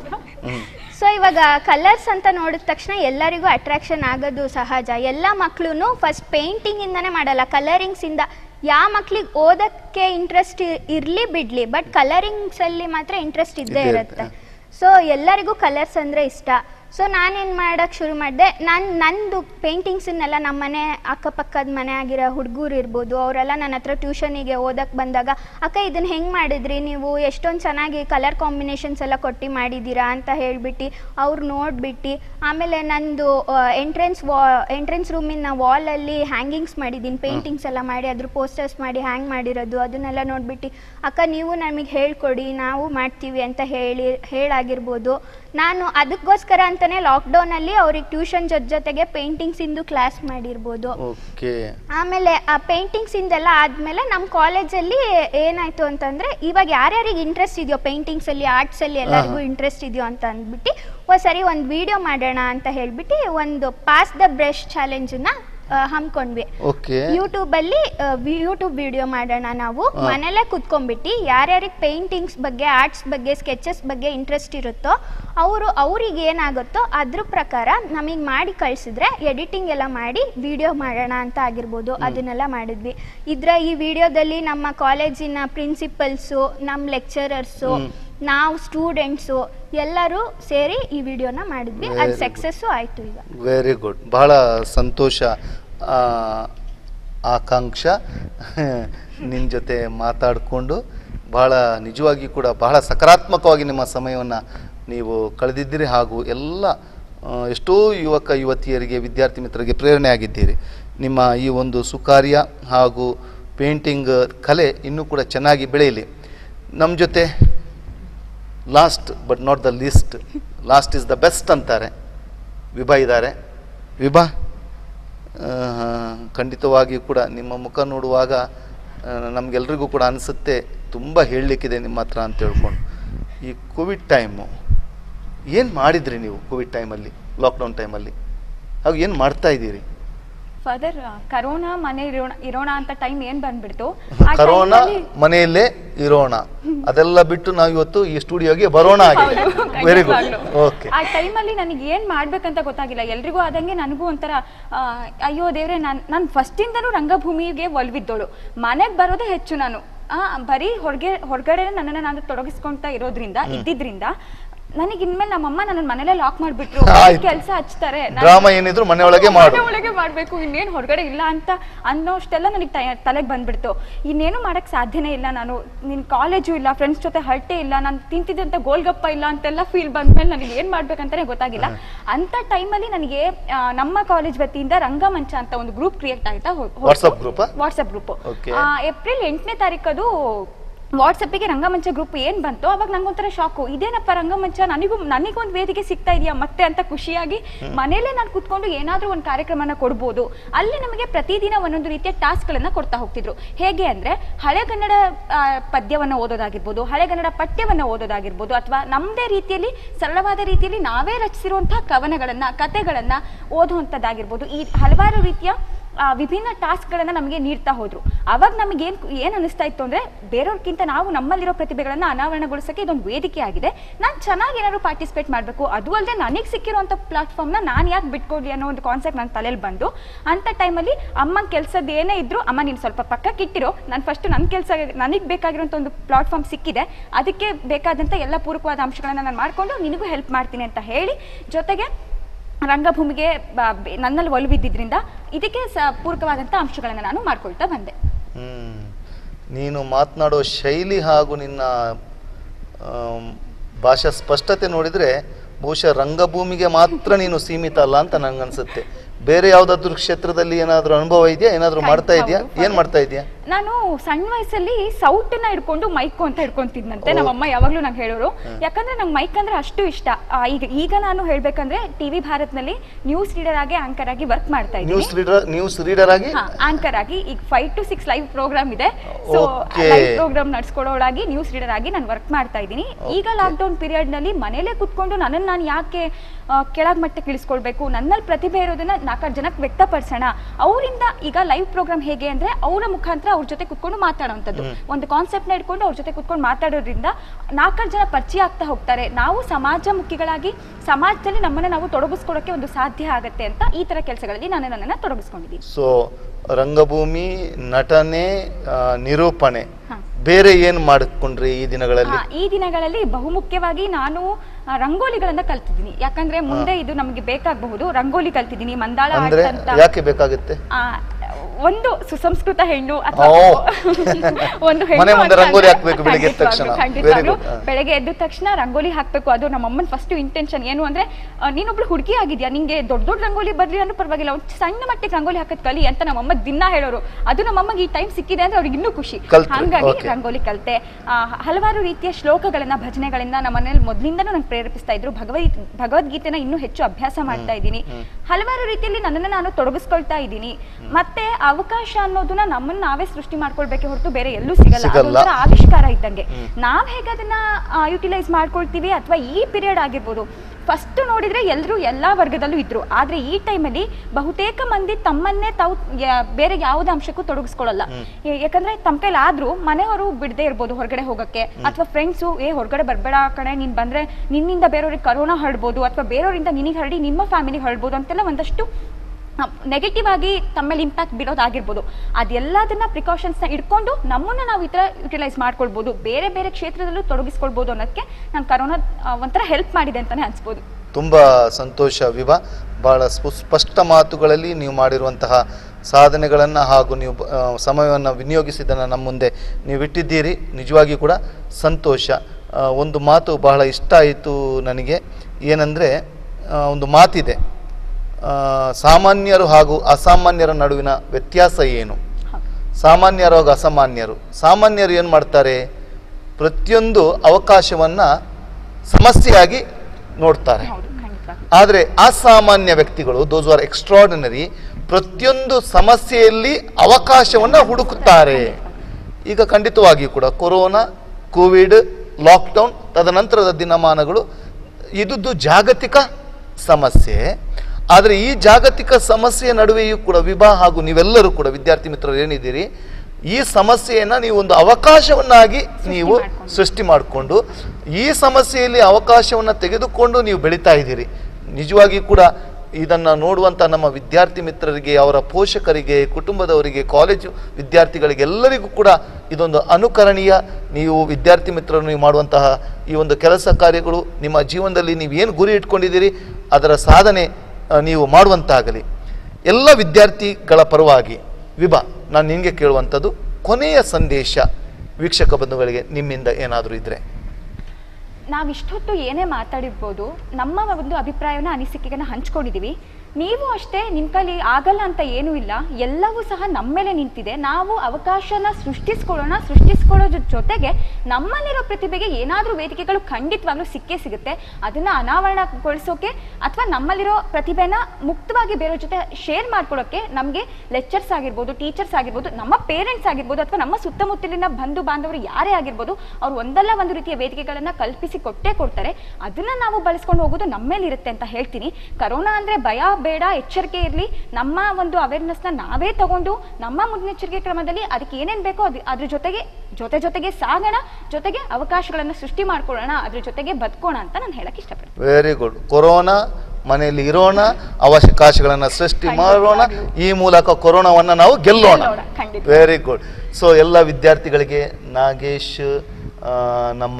ಸೊ ಇವಾಗ ಕಲರ್ಸ್ ಅಂತ ನೋಡಿದ ತಕ್ಷಣ ಎಲ್ಲರಿಗೂ ಅಟ್ರಾಕ್ಷನ್ ಆಗೋದು ಸಹಜ. ಎಲ್ಲ ಮಕ್ಕಳು ಫಸ್ಟ್ ಪೇಂಟಿಂಗಿಂದನೇ ಮಾಡಲ್ಲ, ಕಲರಿಂಗ್ಸಿಂದ. ಯಾವ ಮಕ್ಳಿಗೆ ಓದೋಕ್ಕೆ ಇಂಟ್ರೆಸ್ಟ್ ಇರಲಿ ಬಿಡಲಿ, ಬಟ್ ಕಲರಿಂಗ್ಸಲ್ಲಿ ಮಾತ್ರ ಇಂಟ್ರೆಸ್ಟ್ ಇದ್ದೇ ಇರುತ್ತೆ. ಸೊ ಎಲ್ಲರಿಗೂ ಕಲರ್ಸ್ ಅಂದರೆ ಇಷ್ಟ. ಸೊ ನಾನೇನು ಮಾಡೋಕ್ಕೆ ಶುರು ಮಾಡಿದೆ, ನಂದು ಪೇಂಟಿಂಗ್ಸನ್ನೆಲ್ಲ ನಮ್ಮ ಮನೆ ಅಕ್ಕಪಕ್ಕದ ಮನೆ ಆಗಿರೋ ಹುಡುಗರು ಇರ್ಬೋದು, ಅವರೆಲ್ಲ ನನ್ನ ಹತ್ರ ಟ್ಯೂಷನಿಗೆ ಓದಕ್ಕೆ ಬಂದಾಗ ಅಕ್ಕ ಇದನ್ನು ಹೆಂಗೆ ಮಾಡಿದ್ರಿ ನೀವು, ಎಷ್ಟೊಂದು ಚೆನ್ನಾಗಿ ಕಲರ್ ಕಾಂಬಿನೇಷನ್ಸ್ ಎಲ್ಲ ಕೊಟ್ಟು ಮಾಡಿದ್ದೀರಾ ಅಂತ ಹೇಳಿಬಿಟ್ಟು ಅವ್ರು ನೋಡಿಬಿಟ್ಟು, ಆಮೇಲೆ ನಂದು ಎಂಟ್ರೆನ್ಸ್ ರೂಮಿನ ವಾಲಲ್ಲಿ ಹ್ಯಾಂಗಿಂಗ್ಸ್ ಮಾಡಿದ್ದೀನಿ, ಪೇಂಟಿಂಗ್ಸ್ ಎಲ್ಲ ಮಾಡಿ ಅದ್ರ ಪೋಸ್ಟರ್ಸ್ ಮಾಡಿ ಹ್ಯಾಂಗ್ ಮಾಡಿರೋದು, ಅದನ್ನೆಲ್ಲ ನೋಡಿಬಿಟ್ಟು ಅಕ್ಕ ನೀವು ನಮಗೆ ಹೇಳ್ಕೊಡಿ ನಾವು ಮಾಡ್ತೀವಿ ಅಂತ ಹೇಳಾಗಿರ್ಬೋದು. ನಾನು ಅದಕ್ಕೋಸ್ಕರ ಅಂತಲೇ ಲಾಕ್ಡೌನಲ್ಲಿ ಅವ್ರಿಗೆ ಟ್ಯೂಷನ್ ಜೊತೆಗೆ ಪೇಂಟಿಂಗ್ಸಿಂದು ಕ್ಲಾಸ್ ಮಾಡಿರ್ಬೋದು. ಆಮೇಲೆ ಆ ಪೇಂಟಿಂಗ್ಸಿಂದೆಲ್ಲ ಆದಮೇಲೆ ನಮ್ಮ ಕಾಲೇಜಲ್ಲಿ ಏನಾಯಿತು ಅಂತಂದರೆ, ಇವಾಗ ಯಾರ್ಯಾರಿಗೆ ಇಂಟ್ರೆಸ್ಟ್ ಇದೆಯೋ ಪೇಂಟಿಂಗ್ಸಲ್ಲಿ, ಆರ್ಟ್ಸಲ್ಲಿ ಎಲ್ಲರಿಗೂ ಇಂಟ್ರೆಸ್ಟ್ ಇದೆಯೋ ಅಂತ ಅಂದ್ಬಿಟ್ಟು ಸರಿ ಒಂದು ವಿಡಿಯೋ ಮಾಡೋಣ ಅಂತ ಹೇಳಿಬಿಟ್ಟು ಒಂದು ಪಾಸ್ ದ ಬ್ರಷ್ ಚಾಲೆಂಜನ್ನ ಹಮ್ಮಿಕೊಂಡ್ವಿ. ಯೂಟ್ಯೂಬಲ್ಲಿ ಯೂಟ್ಯೂಬ್ ವಿಡಿಯೋ ಮಾಡೋಣ ನಾವು ಮನೇಲೇ ಕುತ್ಕೊಂಡ್ಬಿಟ್ಟು, ಯಾರ್ಯಾರಿಗೆ ಪೇಂಟಿಂಗ್ಸ್ ಬಗ್ಗೆ, ಆರ್ಟ್ಸ್ ಬಗ್ಗೆ, ಸ್ಕೆಚಸ್ ಬಗ್ಗೆ ಇಂಟ್ರೆಸ್ಟ್ ಇರುತ್ತೋ ಅವ್ರಿಗೆ ಏನಾಗುತ್ತೋ ಅದ್ರ ಪ್ರಕಾರ ನಮಗೆ ಮಾಡಿ ಕಳಿಸಿದ್ರೆ ಎಡಿಟಿಂಗ್ ಎಲ್ಲ ಮಾಡಿ ವಿಡಿಯೋ ಮಾಡೋಣ ಅಂತ ಆಗಿರ್ಬೋದು. ಅದನ್ನೆಲ್ಲ ಮಾಡಿದ್ವಿ. ಈ ವಿಡಿಯೋದಲ್ಲಿ ನಮ್ಮ ಕಾಲೇಜಿನ ಪ್ರಿನ್ಸಿಪಲ್ಸು, ನಮ್ಮ ಲೆಕ್ಚರರ್ಸು, ನಾವು ಸ್ಟೂಡೆಂಟ್ಸು ಎಲ್ಲರೂ ಸೇರಿ ಈ ವಿಡಿಯೋನ ಮಾಡಿದ್ವಿ. ಅದು ಸಕ್ಸಸ್ಸು ಆಯಿತು. ಈಗ ವೆರಿ ಗುಡ್, ಬಹಳ ಸಂತೋಷ. ಆಕಾಂಕ್ಷ ನಿನ್ನ ಜೊತೆ ಮಾತಾಡಿಕೊಂಡು ಬಹಳ ನಿಜವಾಗಿ ಕೂಡ ಬಹಳ ಸಕಾರಾತ್ಮಕವಾಗಿ ನಿಮ್ಮ ಸಮಯವನ್ನು ನೀವು ಕಳೆದಿದ್ದೀರಿ ಹಾಗೂ ಎಲ್ಲ ಎಷ್ಟೋ ಯುವಕ ಯುವತಿಯರಿಗೆ ವಿದ್ಯಾರ್ಥಿ ಮಿತ್ರರಿಗೆ ಪ್ರೇರಣೆ ಆಗಿದ್ದೀರಿ. ನಿಮ್ಮ ಈ ಒಂದು ಸುಕಾರ್ಯ ಹಾಗೂ ಪೇಂಟಿಂಗ್ ಕಲೆ ಇನ್ನೂ ಕೂಡ ಚೆನ್ನಾಗಿ ಬೆಳೆಯಲಿ. ನಮ್ಮ ಜೊತೆ last but not the least, last is the best ಅಂತಾರೆ, ವಿಭಾ ಇದ್ದಾರೆ. ವಿಭಾ, ಖಂಡಿತವಾಗಿಯೂ ಕೂಡ ನಿಮ್ಮ ಮುಖ ನೋಡುವಾಗ ನಮಗೆಲ್ರಿಗೂ ಕೂಡ ಅನಿಸುತ್ತೆ ತುಂಬ ಹೇಳಲಿಕ್ಕಿದೆ ನಿಮ್ಮ ಹತ್ರ ಅಂತ ಹೇಳ್ಕೊಂಡು. ಈ ಕೋವಿಡ್ ಟೈಮು ಏನು ಮಾಡಿದ್ರಿ ನೀವು? ಕೋವಿಡ್ ಟೈಮಲ್ಲಿ, ಲಾಕ್ಡೌನ್ ಟೈಮಲ್ಲಿ ಹಾಗೂ ಏನು ಮಾಡ್ತಾ ಇದ್ದೀರಿ? ಫಾದರ್, ಕರೋನಾ ಮನೆ ಇರೋಣ ಅಂತ ಟೈಮ್ ಏನ್ ಬಂದ್ಬಿಡ್ತು, ಕರೋನಾ ಮನೆಯಲ್ಲೇ ಇರೋಣ ಅದೆಲ್ಲ ಬಿಟ್ಟು ನಾವು ಇವತ್ತು ಈ ಸ್ಟುಡಿಯೋಗೆ ಬರೋಣ ಆಗಿದೆ. Very good. ಓಕೆ. ಆ ಟೈಮಲ್ಲಿ ನನಗೆ ಏನ್ ಮಾಡ್ಬೇಕಂತ ಗೊತ್ತಾಗಿಲ್ಲ. ಎಲ್ರಿಗೂ ಆದಂಗೆ ನನಗೂ ಒಂಥರ ಅಯ್ಯೋ ದೇವ್ರೆ, ನಾನು ಫಸ್ಟಿಂದನೂ ರಂಗಭೂಮಿಗೆ ಒಲ್ವಿದ್ದೋಳು. ಮನೆಗೆ ಬರೋದೇ ಹೆಚ್ಚು. ನಾನು ಬರೀ ಹೊರಗಡೆ ನನ್ನನ್ನು ನಾನು ತೊಡಗಿಸ್ಕೊಂತ ಇದ್ದಿದ್ರಿಂದ ನನಗೆ ಇನ್ಮೇಲೆ ನಮ್ಮಮ್ಮ ನನ್ನ ಮನೇಲೆ ಲಾಕ್ ಮಾಡ್ಬಿಟ್ರು, ಕೆಲಸ ಹಚ್ತಾರೆ, ಡ್ರಾಮಾ ಏನಿದ್ರು ಮನೆ ಒಳಗೆ ಮಾಡ್ಬೇಕು, ಇನ್ನೇನು ಹೊರಗಡೆ ಇಲ್ಲ ಅಂತ ಅನ್ನೋಷ್ಟೆಲ್ಲ ನನಗೆ ತಲೆಗೆ ಬಂದ್ಬಿಡ್ತು. ಇನ್ನೇನು ಮಾಡಕ್ ಸಾಧ್ಯನೇ ಇಲ್ಲ. ನಾನು ನಿನ್ ಕಾಲೇಜು ಇಲ್ಲ, ಫ್ರೆಂಡ್ಸ್ ಜೊತೆ ಹರಟೆ ಇಲ್ಲ, ನಾನು ತಿಂತಿದ್ದಂತ ಗೋಲ್ಗಪ್ಪ ಇಲ್ಲ ಅಂತೆಲ್ಲ ಫೀಲ್ ಬಂದ್ಮೇಲೆ ನನಗೆ ಏನ್ ಮಾಡ್ಬೇಕಂತಾನೆ ಗೊತ್ತಾಗಿಲ್ಲ. ಅಂತ ಟೈಮಲ್ಲಿ ನನಗೆ ನಮ್ಮ ಕಾಲೇಜ್ ವತಿಯಿಂದ ರಂಗಮಂಚ ಅಂತ ಒಂದು ಗ್ರೂಪ್ ಕ್ರಿಯೇಟ್ ಆಯ್ತಾ, ವಾಟ್ಸ್ಆಪ್ ಗ್ರೂಪ್. ಏಪ್ರಿಲ್ 8ನೇ ತಾರೀಕದು ವಾಟ್ಸಪ್ಪಿಗೆ ರಂಗಮಂಚ ಗ್ರೂಪ್ ಏನ್ ಬಂತು, ಅವಾಗ ನಂಗೊಂಥರ ಶಾಕು. ಇದೇನಪ್ಪ ರಂಗಮಂಚ, ನನಗೊಂದು ವೇದಿಕೆ ಸಿಗ್ತಾ ಇದೆಯಾ ಮತ್ತೆ ಅಂತ ಖುಷಿಯಾಗಿ ಮನೇಲೆ ನಾನು ಕುತ್ಕೊಂಡು ಏನಾದ್ರೂ ಒಂದು ಕಾರ್ಯಕ್ರಮನ ಕೊಡ್ಬೋದು. ಅಲ್ಲಿ ನಮಗೆ ಪ್ರತಿದಿನ ಒಂದೊಂದು ರೀತಿಯ ಟಾಸ್ಕ್ ಗಳನ್ನ ಕೊಡ್ತಾ ಹೋಗ್ತಿದ್ರು. ಹೇಗೆ ಅಂದ್ರೆ ಹಳೆಗನ್ನಡ ಪದ್ಯವನ್ನ ಓದೋದಾಗಿರ್ಬೋದು, ಹಳೆಗನ್ನಡ ಪಠ್ಯವನ್ನ ಓದೋದಾಗಿರ್ಬೋದು, ಅಥವಾ ನಮ್ಮದೇ ರೀತಿಯಲ್ಲಿ ಸರಳವಾದ ರೀತಿಯಲ್ಲಿ ನಾವೇ ರಚಿಸಿರುವಂತಹ ಕವನಗಳನ್ನ, ಕಥೆಗಳನ್ನ ಓದುವಂಥದ್ದಾಗಿರ್ಬೋದು. ಈ ಹಲವಾರು ರೀತಿಯ ವಿಭಿನ್ನ ಟಾಸ್ಕ್ಗಳನ್ನು ನಮಗೆ ನೀಡ್ತಾ ಹೋದ್ರು. ಅವಾಗ ನಮಗೆ ಏನು ಅನಿಸ್ತಾ ಇತ್ತು ಅಂದ್ರೆ, ಬೇರೆಯವ್ರಿಗಿಂತ ನಾವು ನಮ್ಮಲ್ಲಿರೋ ಪ್ರತಿಭೆಗಳನ್ನ ಅನಾವರಣಗೊಳಿಸೋಕೆ ಇದೊಂದು ವೇದಿಕೆ ಆಗಿದೆ. ನಾನು ಚೆನ್ನಾಗಿ ಏನಾದ್ರು ಪಾರ್ಟಿಸಿಪೇಟ್ ಮಾಡಬೇಕು, ಅದು ಅಲ್ಲದೆ ನನಗೆ ಸಿಕ್ಕಿರುವಂಥ ಪ್ಲಾಟ್ಫಾರ್ಮ್ನ ನಾನು ಯಾಕೆ ಬಿಟ್ಕೊಡ್ಲಿ ಅನ್ನೋ ಒಂದು ಕಾನ್ಸೆಪ್ಟ್ ನನ್ನ ತಲೆಯಲ್ಲಿ ಬಂದು, ಅಂಥ ಟೈಮಲ್ಲಿ ಅಮ್ಮ ಕೆಲಸದ ಏನೇ ಇದ್ರು, ಅಮ್ಮ ನೀನು ಸ್ವಲ್ಪ ಪಕ್ಕಕ್ಕೆ ಇಟ್ಟಿರೋ, ನಾನು ಫಸ್ಟ್ ನನ್ನ ಕೆಲಸ, ನನಗೆ ಬೇಕಾಗಿರೋಂಥ ಒಂದು ಪ್ಲಾಟ್ಫಾರ್ಮ್ ಸಿಕ್ಕಿದೆ, ಅದಕ್ಕೆ ಬೇಕಾದಂಥ ಎಲ್ಲ ಪೂರಕವಾದ ಅಂಶಗಳನ್ನು ನಾನು ಮಾಡಿಕೊಂಡು ನಿನಗೂ ಹೆಲ್ಪ್ ಮಾಡ್ತೀನಿ ಅಂತ ಹೇಳಿ, ಜೊತೆಗೆ ರಂಗಭೂಮಿಗೆ ನನ್ನಲ್ಲಿ ಒಲವಿದ್ದಿದ್ರಿಂದ ಇದಕ್ಕೆ ಪೂರಕವಾದಂಥ ಅಂಶಗಳನ್ನು ನಾನು ಮಾಡ್ಕೊಳ್ತಾ ಬಂದೆ. ನೀನು ಮಾತನಾಡೋ ಶೈಲಿ ಹಾಗೂ ನಿನ್ನ ಭಾಷಾ ಸ್ಪಷ್ಟತೆ ನೋಡಿದರೆ ಬಹುಶಃ ರಂಗಭೂಮಿಗೆ ಮಾತ್ರ ನೀನು ಸೀಮಿತ ಅಲ್ಲ ಅಂತ ನನಗನ್ಸುತ್ತೆ. ಬೇರೆ ಯಾವುದಾದ್ರೂ ಕ್ಷೇತ್ರದಲ್ಲಿ ಏನಾದರೂ ಅನುಭವ ಇದೆಯಾ? ಏನಾದರೂ ಮಾಡ್ತಾ ಇದೆಯಾ? ಏನು ಮಾಡ್ತಾ ಇದೆಯಾ? ನಾನು ಸಣ್ಣ ವಯಸ್ಸಲ್ಲಿ ಸೌಟನ್ನ ಹಿಡ್ಕೊಂಡು ಮೈಕು ಅಂತ ಹಿಡ್ಕೊಂತಿದ್ನಂತೆ. ನಮ್ಮಮ್ಮ ಯಾವಾಗ್ಲೂ ನಂಗೆ ಹೇಳೋರು, ಯಾಕಂದ್ರೆ ನಂಗೆ ಮೈಕ್ ಅಂದ್ರೆ ಅಷ್ಟು ಇಷ್ಟ. ಈಗ ನಾನು ಹೇಳ್ಬೇಕಂದ್ರೆ ಟಿವಿ ಭಾರತ್ನಲ್ಲಿ ನ್ಯೂಸ್ ರೀಡರ್ ಆಗಿ ಆಂಕರ್ ಆಗಿ ವರ್ಕ್ ಮಾಡ್ತಾ ಇದ್ದೀನಿ. ನ್ಯೂಸ್ ರೀಡರ್ ಆಗಿ ಆಂಕರ್ ಆಗಿ ಈಗ 5 to 6 ಲೈವ್ ಪ್ರೋಗ್ರಾಮ್ ಇದೆ. ಸೊ ಲೈವ್ ಪ್ರೋಗ್ರಾಮ್ ನಡ್ಸ್ಕೊಡೋಳಾಗಿ ನ್ಯೂಸ್ ರೀಡರ್ ಆಗಿ ನಾನು ವರ್ಕ್ ಮಾಡ್ತಾ ಇದ್ದೀನಿ. ಈಗ ಲಾಕ್ಡೌನ್ ಪೀರಿಯಡ್ ನಲ್ಲಿ ಮನೇಲೆ ಕುತ್ಕೊಂಡು ನನ್ನನ್ನು ನಾನು ಯಾಕೆ ಕೆಳಗ್ ಮಟ್ಟಕ್ಕೆ ಇಳಿಸ್ಕೊಳ್ಬೇಕು, ನನ್ನಲ್ಲಿ ಪ್ರತಿಭೆ ಇರೋದನ್ನ 4 ಜನಕ್ಕೆ ವ್ಯಕ್ತಪಡಿಸೋಣ. ಅವರಿಂದ ಈಗ ಲೈವ್ ಪ್ರೋಗ್ರಾಮ್ ಹೇಗೆ ಅಂದ್ರೆ, ಅವರ ಮುಖಾಂತರ ಅವ್ರ ಜೊತೆ ಕುತ್ಕೊಂಡು ಮಾತಾಡೋವಂಥದ್ದು, ಒಂದು ಕಾನ್ಸೆಪ್ಟ್ ನ ಇಟ್ಕೊಂಡು ಅವ್ರ ಜೊತೆ ಕುತ್ಕೊಂಡು ಮಾತಾಡೋದ್ರಿಂದ 4 ಜನ ಪರಿಚಯ ಆಗ್ತಾ ಹೋಗ್ತಾರೆ. ನಾವು ಸಮಾಜಮುಖಿಗಳಾಗಿ ಸಮಾಜದಲ್ಲಿ ನಮ್ಮನ್ನ ನಾವು ತೊಡಗಿಸ್ಕೊಳ್ಳೋಕೆ ಒಂದು ಸಾಧ್ಯ ಆಗತ್ತೆ ಅಂತ ಈ ತರ ಕೆಲಸಗಳಲ್ಲಿ ನಾನು ನನ್ನನ್ನು ತೊಡಗಿಸ್ಕೊಂಡಿದ್ದೀನಿ. ಸೊ ರಂಗಭೂಮಿ, ನಟನೆ, ನಿರೂಪಣೆ, ಬೇರೆ ಏನು ಮಾಡಿಕೊಂಡ್ರಿ ಈ ದಿನಗಳಲ್ಲಿ? ಈ ದಿನಗಳಲ್ಲಿ ಬಹುಮುಖ್ಯವಾಗಿ ನಾನು ರಂಗೋಲಿಗಳನ್ನ ಕಲ್ತಿದ್ದೀನಿ. ಯಾಕಂದ್ರೆ ಮುಂದೆ ಇದು ನಮಗೆ ಬೇಕಾಗಬಹುದು. ರಂಗೋಲಿ ಕಲ್ತಿದ್ದೀನಿ. ಮಂದಾಳ ಆರ್ಟ್ ಅಂತ. ಯಾಕೆ ಬೇಕಾಗುತ್ತೆ? ಒಂದು ಸುಸಂಸ್ಕೃತ ಹೆಣ್ಣು ಅಥವಾ ಒಂದು ಬೆಳಗ್ಗೆ ಎದ್ದ ತಕ್ಷಣ ರಂಗೋಲಿ ಹಾಕ್ಬೇಕು. ಅದು ನಮ್ಮಮ್ಮನ ಫಸ್ಟ್ ಇಂಟೆನ್ಷನ್ ಏನು ಅಂದ್ರೆ, ನೀನೊಬ್ಳು ಹುಡುಗಿ ಆಗಿದ್ಯಾ, ನಿಂಗೆ ದೊಡ್ಡ ದೊಡ್ಡ ರಂಗೋಲಿ ಬರ್ಲಿ ಅನ್ನೋ ಪರವಾಗಿಲ್ಲ, ಒಂದು ಸಣ್ಣ ಮಟ್ಟಿಗೆ ರಂಗೋಲಿ ಹಾಕದ್ ಕಲಿ ಅಂತ ನಮ್ಮಮ್ಮ ದಿನ ಹೇಳೋರು. ಅದು ನಮ್ಮಮ್ಮಗೆ ಈ ಟೈಮ್ ಸಿಕ್ಕಿದೆ ಅಂದ್ರೆ ಅವ್ರಿಗೆ ಇನ್ನೂ ಖುಷಿ. ಹಾಗಾಗಿ ರಂಗೋಲಿ ಕಲಿತೆ. ಹಲವಾರು ರೀತಿಯ ಶ್ಲೋಕಗಳನ್ನ, ಭಜನೆಗಳನ್ನ ನಮ್ಮನೇಲಿ ಮೊದಲಿಂದನೂ ನಂಗೆ ಪ್ರೇರೇಪಿಸ್ತಾ ಇದ್ರು. ಭಗವದ್ಗೀತೆನ ಇನ್ನೂ ಹೆಚ್ಚು ಅಭ್ಯಾಸ ಮಾಡ್ತಾ ಇದ್ದೀನಿ. ಹಲವಾರು ರೀತಿಯಲ್ಲಿ ನನ್ನನ್ನು ನಾನು ತೊಡಗಿಸ್ಕೊಳ್ತಾ ಇದ್ದೀನಿ. ಮತ್ತೆ ಅವಕಾಶ ಅನ್ನೋದನ್ನ ನಮ್ಮನ್ನ ನಾವೇ ಸೃಷ್ಟಿ ಮಾಡ್ಕೊಳ್ಬೇಕೆ ಹೊರತು ಬೇರೆ ಎಲ್ಲೂ ಸಿಗಲ್ಲ. ಅದೊಂಥರ ಆವಿಷ್ಕಾರ ಇದ್ದಂಗೆ. ನಾವ್ ಹೇಗೆ ಅದನ್ನ ಯುಟಿಲೈಸ್ ಮಾಡ್ಕೊಳ್ತೀವಿ, ಅಥವಾ ಈ ಪೀರಿಯಡ್ ಆಗಿರ್ಬೋದು, ಫಸ್ಟ್ ನೋಡಿದ್ರೆ ಎಲ್ಲರೂ ಎಲ್ಲಾ ವರ್ಗದಲ್ಲೂ ಇದ್ರು. ಆದ್ರೆ ಈ ಟೈಮಲ್ಲಿ ಬಹುತೇಕ ಮಂದಿ ತಮ್ಮನ್ನೇ ತಾವು ಬೇರೆ ಯಾವುದೇ ಅಂಶಕ್ಕೂ ತೊಡಗಿಸ್ಕೊಳ್ಳಲ್ಲ. ಯಾಕಂದ್ರೆ ತಮ್ಮ ಕೈಲಿ ಆದ್ರೂ ಮನೆಯವರು ಬಿಡದೆ ಇರ್ಬೋದು ಹೊರಗಡೆ ಹೋಗಕ್ಕೆ, ಅಥವಾ ಫ್ರೆಂಡ್ಸು ಹೊರಗಡೆ ಬರ್ಬೇಡ ಕಣೆ, ನೀನ್ ಬಂದ್ರೆ ನಿನ್ನಿಂದ ಬೇರೆಯವ್ರಿಗೆ ಕರೋನಾ ಹರಡ್ಬೋದು, ಅಥವಾ ಬೇರೆಯವರಿಂದ ನಿನಗೆ ಹರಡಿ ನಿಮ್ಮ ಫ್ಯಾಮಿಲಿಗೆ ಹರಡ್ಬೋದು ಅಂತೆಲ್ಲ ಒಂದಷ್ಟು ನೆಗೆಟಿವ್ ಆಗಿ ತಮ್ಮ ಮೇಲೆ ಇಂಪ್ಯಾಕ್ಟ್ ಬೀರೋದಾಗಿರ್ಬೋದು. ಅದೆಲ್ಲದನ್ನ ಪ್ರಿಕಾಷನ್ಸ್ನ ಇಟ್ಕೊಂಡು ನಮ್ಮನ್ನ ನಾವು ಈ ಥರ ಯುಟಿಲೈಸ್ ಮಾಡ್ಕೊಳ್ಬೋದು, ಬೇರೆ ಬೇರೆ ಕ್ಷೇತ್ರದಲ್ಲೂ ತೊಡಗಿಸ್ಕೊಳ್ಬೋದು ಅನ್ನೋದಕ್ಕೆ ನಾನು ಕರೋನಾ ಒಂಥರ ಹೆಲ್ಪ್ ಮಾಡಿದೆ ಅಂತಾನೆ ಅನ್ಸ್ಬೋದು. ತುಂಬ ಸಂತೋಷ ವಿಭಾ. ಬಹಳ ಸ್ಪಷ್ಟ ಮಾತುಗಳಲ್ಲಿ ನೀವು ಮಾಡಿರುವಂತಹ ಸಾಧನೆಗಳನ್ನು ಹಾಗೂ ನೀವು ಸಮಯವನ್ನು ವಿನಿಯೋಗಿಸಿದ್ದನ್ನು ನಮ್ಮ ಮುಂದೆ ನೀವು ಇಟ್ಟಿದ್ದೀರಿ. ನಿಜವಾಗಿಯೂ ಕೂಡ ಸಂತೋಷ. ಒಂದು ಮಾತು ಬಹಳ ಇಷ್ಟ ಆಯಿತು ನನಗೆ. ಏನಂದರೆ ಒಂದು ಮಾತಿದೆ, ಸಾಮಾನ್ಯರು ಹಾಗೂ ಅಸಾಮಾನ್ಯರ ನಡುವಿನ ವ್ಯತ್ಯಾಸ ಏನು? ಸಾಮಾನ್ಯರು ಹಾಗೂ ಅಸಾಮಾನ್ಯರು. ಸಾಮಾನ್ಯರು ಏನು ಮಾಡ್ತಾರೆ? ಪ್ರತಿಯೊಂದು ಅವಕಾಶವನ್ನು ಸಮಸ್ಯೆಯಾಗಿ ನೋಡ್ತಾರೆ. ಆದರೆ ಅಸಾಮಾನ್ಯ ವ್ಯಕ್ತಿಗಳು, ದೋಸ್ ಆರ್ ಎಕ್ಸ್ಟ್ರಾರ್ಡಿನರಿ, ಪ್ರತಿಯೊಂದು ಸಮಸ್ಯೆಯಲ್ಲಿ ಅವಕಾಶವನ್ನು ಹುಡುಕುತ್ತಾರೆ. ಈಗ ಖಂಡಿತವಾಗಿಯೂ ಕೂಡ ಕೊರೋನಾ, ಕೋವಿಡ್, ಲಾಕ್ಡೌನ್, ತದನಂತರದ ದಿನಮಾನಗಳು ಇದುದು ಜಾಗತಿಕ ಸಮಸ್ಯೆ. ಆದರೆ ಈ ಜಾಗತಿಕ ಸಮಸ್ಯೆಯ ನಡುವೆಯೂ ಕೂಡ ವಿಭಾ ಹಾಗೂ ನೀವೆಲ್ಲರೂ ಕೂಡ ವಿದ್ಯಾರ್ಥಿ ಮಿತ್ರರು ಏನಿದ್ದೀರಿ, ಈ ಸಮಸ್ಯೆಯನ್ನು ನೀವು ಒಂದು ಅವಕಾಶವನ್ನಾಗಿ ನೀವು ಸೃಷ್ಟಿ ಮಾಡಿಕೊಂಡು ಈ ಸಮಸ್ಯೆಯಲ್ಲಿ ಅವಕಾಶವನ್ನು ತೆಗೆದುಕೊಂಡು ನೀವು ಬೆಳೀತಾ ಇದ್ದೀರಿ. ನಿಜವಾಗಿ ಕೂಡ ಇದನ್ನು ನೋಡುವಂಥ ನಮ್ಮ ವಿದ್ಯಾರ್ಥಿ ಮಿತ್ರರಿಗೆ, ಅವರ ಪೋಷಕರಿಗೆ, ಕುಟುಂಬದವರಿಗೆ, ಕಾಲೇಜು ವಿದ್ಯಾರ್ಥಿಗಳಿಗೆ ಎಲ್ಲರಿಗೂ ಕೂಡ ಇದೊಂದು ಅನುಕರಣೀಯ. ನೀವು ವಿದ್ಯಾರ್ಥಿ ಮಿತ್ರರು ನೀವು ಮಾಡುವಂತಹ ಈ ಒಂದು ಕೆಲಸ ಕಾರ್ಯಗಳು ನಿಮ್ಮ ಜೀವನದಲ್ಲಿ ನೀವು ಏನು ಗುರಿ ಇಟ್ಕೊಂಡಿದ್ದೀರಿ ಅದರ ಸಾಧನೆ ನೀವು ಮಾಡುವಂತಾಗಲಿ. ಎಲ್ಲ ವಿದ್ಯಾರ್ಥಿಗಳ ಪರವಾಗಿ ವಿಭಾ, ನಾನು ನಿನಗೆ ಕೇಳುವಂಥದ್ದು ಕೊನೆಯ ಸಂದೇಶ ವೀಕ್ಷಕ ಬಂಧುಗಳಿಗೆ ನಿಮ್ಮಿಂದ ಏನಾದರೂ ಇದ್ದರೆ. ನಾವಿಷ್ಟೊತ್ತು ಏನೇ ಮಾತಾಡಿರ್ಬೋದು, ನಮ್ಮ ಒಂದು ಅಭಿಪ್ರಾಯವನ್ನ ಅನಿಸಿಕೆಗಳನ್ನ ಹಂಚ್ಕೊಂಡಿದ್ದೀವಿ. ನೀವು ಅಷ್ಟೇ, ನಿಮ್ಮ ಕೈಲಿ ಆಗಲ್ಲ ಅಂತ ಏನೂ ಇಲ್ಲ, ಎಲ್ಲವೂ ಸಹ ನಮ್ಮ ಮೇಲೆ ನಿಂತಿದೆ. ನಾವು ಅವಕಾಶನ ಸೃಷ್ಟಿಸ್ಕೊಳ್ಳೋ ಜೊತೆಗೆ ನಮ್ಮಲ್ಲಿರೋ ಪ್ರತಿಭೆಗೆ ಏನಾದರೂ ವೇದಿಕೆಗಳು ಖಂಡಿತವಾಗ್ಲೂ ಸಿಕ್ಕೇ ಸಿಗುತ್ತೆ. ಅದನ್ನ ಅನಾವರಣಗೊಳಿಸೋಕೆ ಅಥವಾ ನಮ್ಮಲ್ಲಿರೋ ಪ್ರತಿಭೆನ ಮುಕ್ತವಾಗಿ ಬೇರೆಯವ್ರ ಜೊತೆ ಶೇರ್ ಮಾಡ್ಕೊಳ್ಳೋಕೆ ನಮಗೆ ಲೆಕ್ಚರ್ಸ್ ಆಗಿರ್ಬೋದು, ಟೀಚರ್ಸ್ ಆಗಿರ್ಬೋದು, ನಮ್ಮ ಪೇರೆಂಟ್ಸ್ ಆಗಿರ್ಬೋದು, ಅಥವಾ ನಮ್ಮ ಸುತ್ತಮುತ್ತಲಿನ ಬಂಧು ಬಾಂಧವರು ಯಾರೇ ಆಗಿರ್ಬೋದು, ಅವ್ರು ಒಂದಲ್ಲ ಒಂದು ರೀತಿಯ ವೇದಿಕೆಗಳನ್ನ ಕಲ್ಪಿಸಿ ಕೊಟ್ಟೇ ಕೊಡ್ತಾರೆ. ಅದನ್ನ ನಾವು ಬಳಸ್ಕೊಂಡು ಹೋಗೋದು ನಮ್ಮ ಮೇಲೆ ಇರುತ್ತೆ ಅಂತ ಹೇಳ್ತೀನಿ. ಕರೋನಾ ಅಂದ್ರೆ ಭಯ ಬೇಡ, ಎಚ್ಚರಿಕೆ ಇರಲಿ. ನಮ್ಮ ಒಂದು ಅವೇರ್ನೆಸ್ನ ನಾವೇ ತಗೊಂಡು ನಮ್ಮ ಮುನ್ನೆಚ್ಚರಿಕೆ ಕ್ರಮದಲ್ಲಿ ಅದಕ್ಕೆ ಏನೇನು ಬೇಕೋ ಅದ್ರ ಜೊತೆಗೆ ಸಾಗೋಣ, ಜೊತೆಗೆ ಅವಕಾಶಗಳನ್ನು ಸೃಷ್ಟಿ ಮಾಡ್ಕೊಳ್ಳೋಣ, ಅದ್ರ ಜೊತೆಗೆ ಬದುಕೋಣ ಅಂತ ನಾನು ಹೇಳಕ್ ಇಷ್ಟಪಡ್ತೀನಿ. Very good. ಕೊರೋನಾ ಮನೆಯಲ್ಲಿ ಇರೋಣ, ಅವಕಾಶಗಳನ್ನು ಸೃಷ್ಟಿ ಮಾಡೋಣ, ಈ ಮೂಲಕ ಕೊರೋನಾವನ್ನು ನಾವು ಗೆಲ್ಲೋಣ. Very good. ಸೊ ಎಲ್ಲ ವಿದ್ಯಾರ್ಥಿಗಳಿಗೆ ನಾಗೇಶ್, ನಮ್ಮ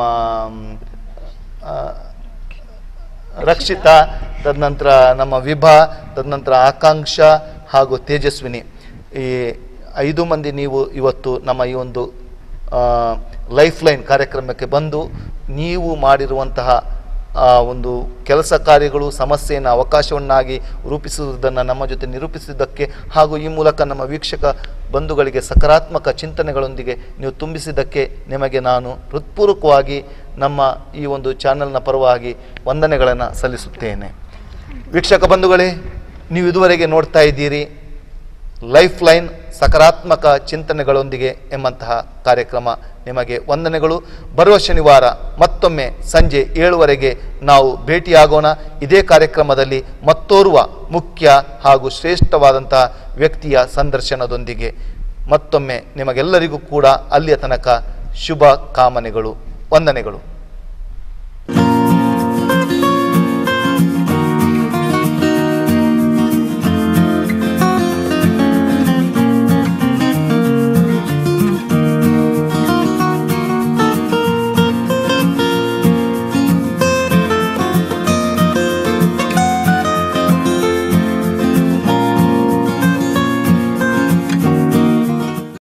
ರಕ್ಷಿತಾ, ತದನಂತರ ನಮ್ಮ ವಿಭಾ, ತದನಂತರ ಆಕಾಂಕ್ಷ ಹಾಗೂ ತೇಜಸ್ವಿನಿ, ಈ 5 ಮಂದಿ ನೀವು ಇವತ್ತು ನಮ್ಮ ಈ ಒಂದು ಲೈಫ್ ಲೈನ್ ಕಾರ್ಯಕ್ರಮಕ್ಕೆ ಬಂದು ನೀವು ಮಾಡಿರುವಂತಹ ಒಂದು ಕೆಲಸ ಕಾರ್ಯಗಳು ಸಮಸ್ಯೆಯನ್ನು ಅವಕಾಶವನ್ನಾಗಿ ರೂಪಿಸುವುದನ್ನು ನಮ್ಮ ಜೊತೆ ನಿರೂಪಿಸಿದ್ದಕ್ಕೆ ಹಾಗೂ ಈ ಮೂಲಕ ನಮ್ಮ ವೀಕ್ಷಕ ಬಂಧುಗಳಿಗೆ ಸಕಾರಾತ್ಮಕ ಚಿಂತನೆಗಳೊಂದಿಗೆ ನೀವು ತುಂಬಿಸಿದ್ದಕ್ಕೆ ನಿಮಗೆ ನಾನು ಹೃತ್ಪೂರ್ವಕವಾಗಿ ನಮ್ಮ ಈ ಒಂದು ಚಾನೆಲ್ನ ಪರವಾಗಿ ವಂದನೆಗಳನ್ನು ಸಲ್ಲಿಸುತ್ತೇನೆ. ವೀಕ್ಷಕ ಬಂಧುಗಳೇ, ನೀವು ಇದುವರೆಗೆ ನೋಡ್ತಾ ಇದ್ದೀರಿ ಲೈಫ್ ಲೈನ್ ಸಕಾರಾತ್ಮಕ ಚಿಂತನೆಗಳೊಂದಿಗೆ ಎಂಬಂತಹ ಕಾರ್ಯಕ್ರಮ. ನಿಮಗೆ ವಂದನೆಗಳು. ಬರುವ ಶನಿವಾರ ಮತ್ತೊಮ್ಮೆ ಸಂಜೆ 7 ನಾವು ಭೇಟಿಯಾಗೋಣ. ಇದೇ ಕಾರ್ಯಕ್ರಮದಲ್ಲಿ ಮತ್ತೋರ್ವ ಮುಖ್ಯ ಹಾಗೂ ಶ್ರೇಷ್ಠವಾದಂತಹ ವ್ಯಕ್ತಿಯ ಸಂದರ್ಶನದೊಂದಿಗೆ. ಮತ್ತೊಮ್ಮೆ ನಿಮಗೆಲ್ಲರಿಗೂ ಕೂಡ ಅಲ್ಲಿಯ ತನಕ ಶುಭ ಕಾಮನೆಗಳು, ವಂದನೆಗಳು.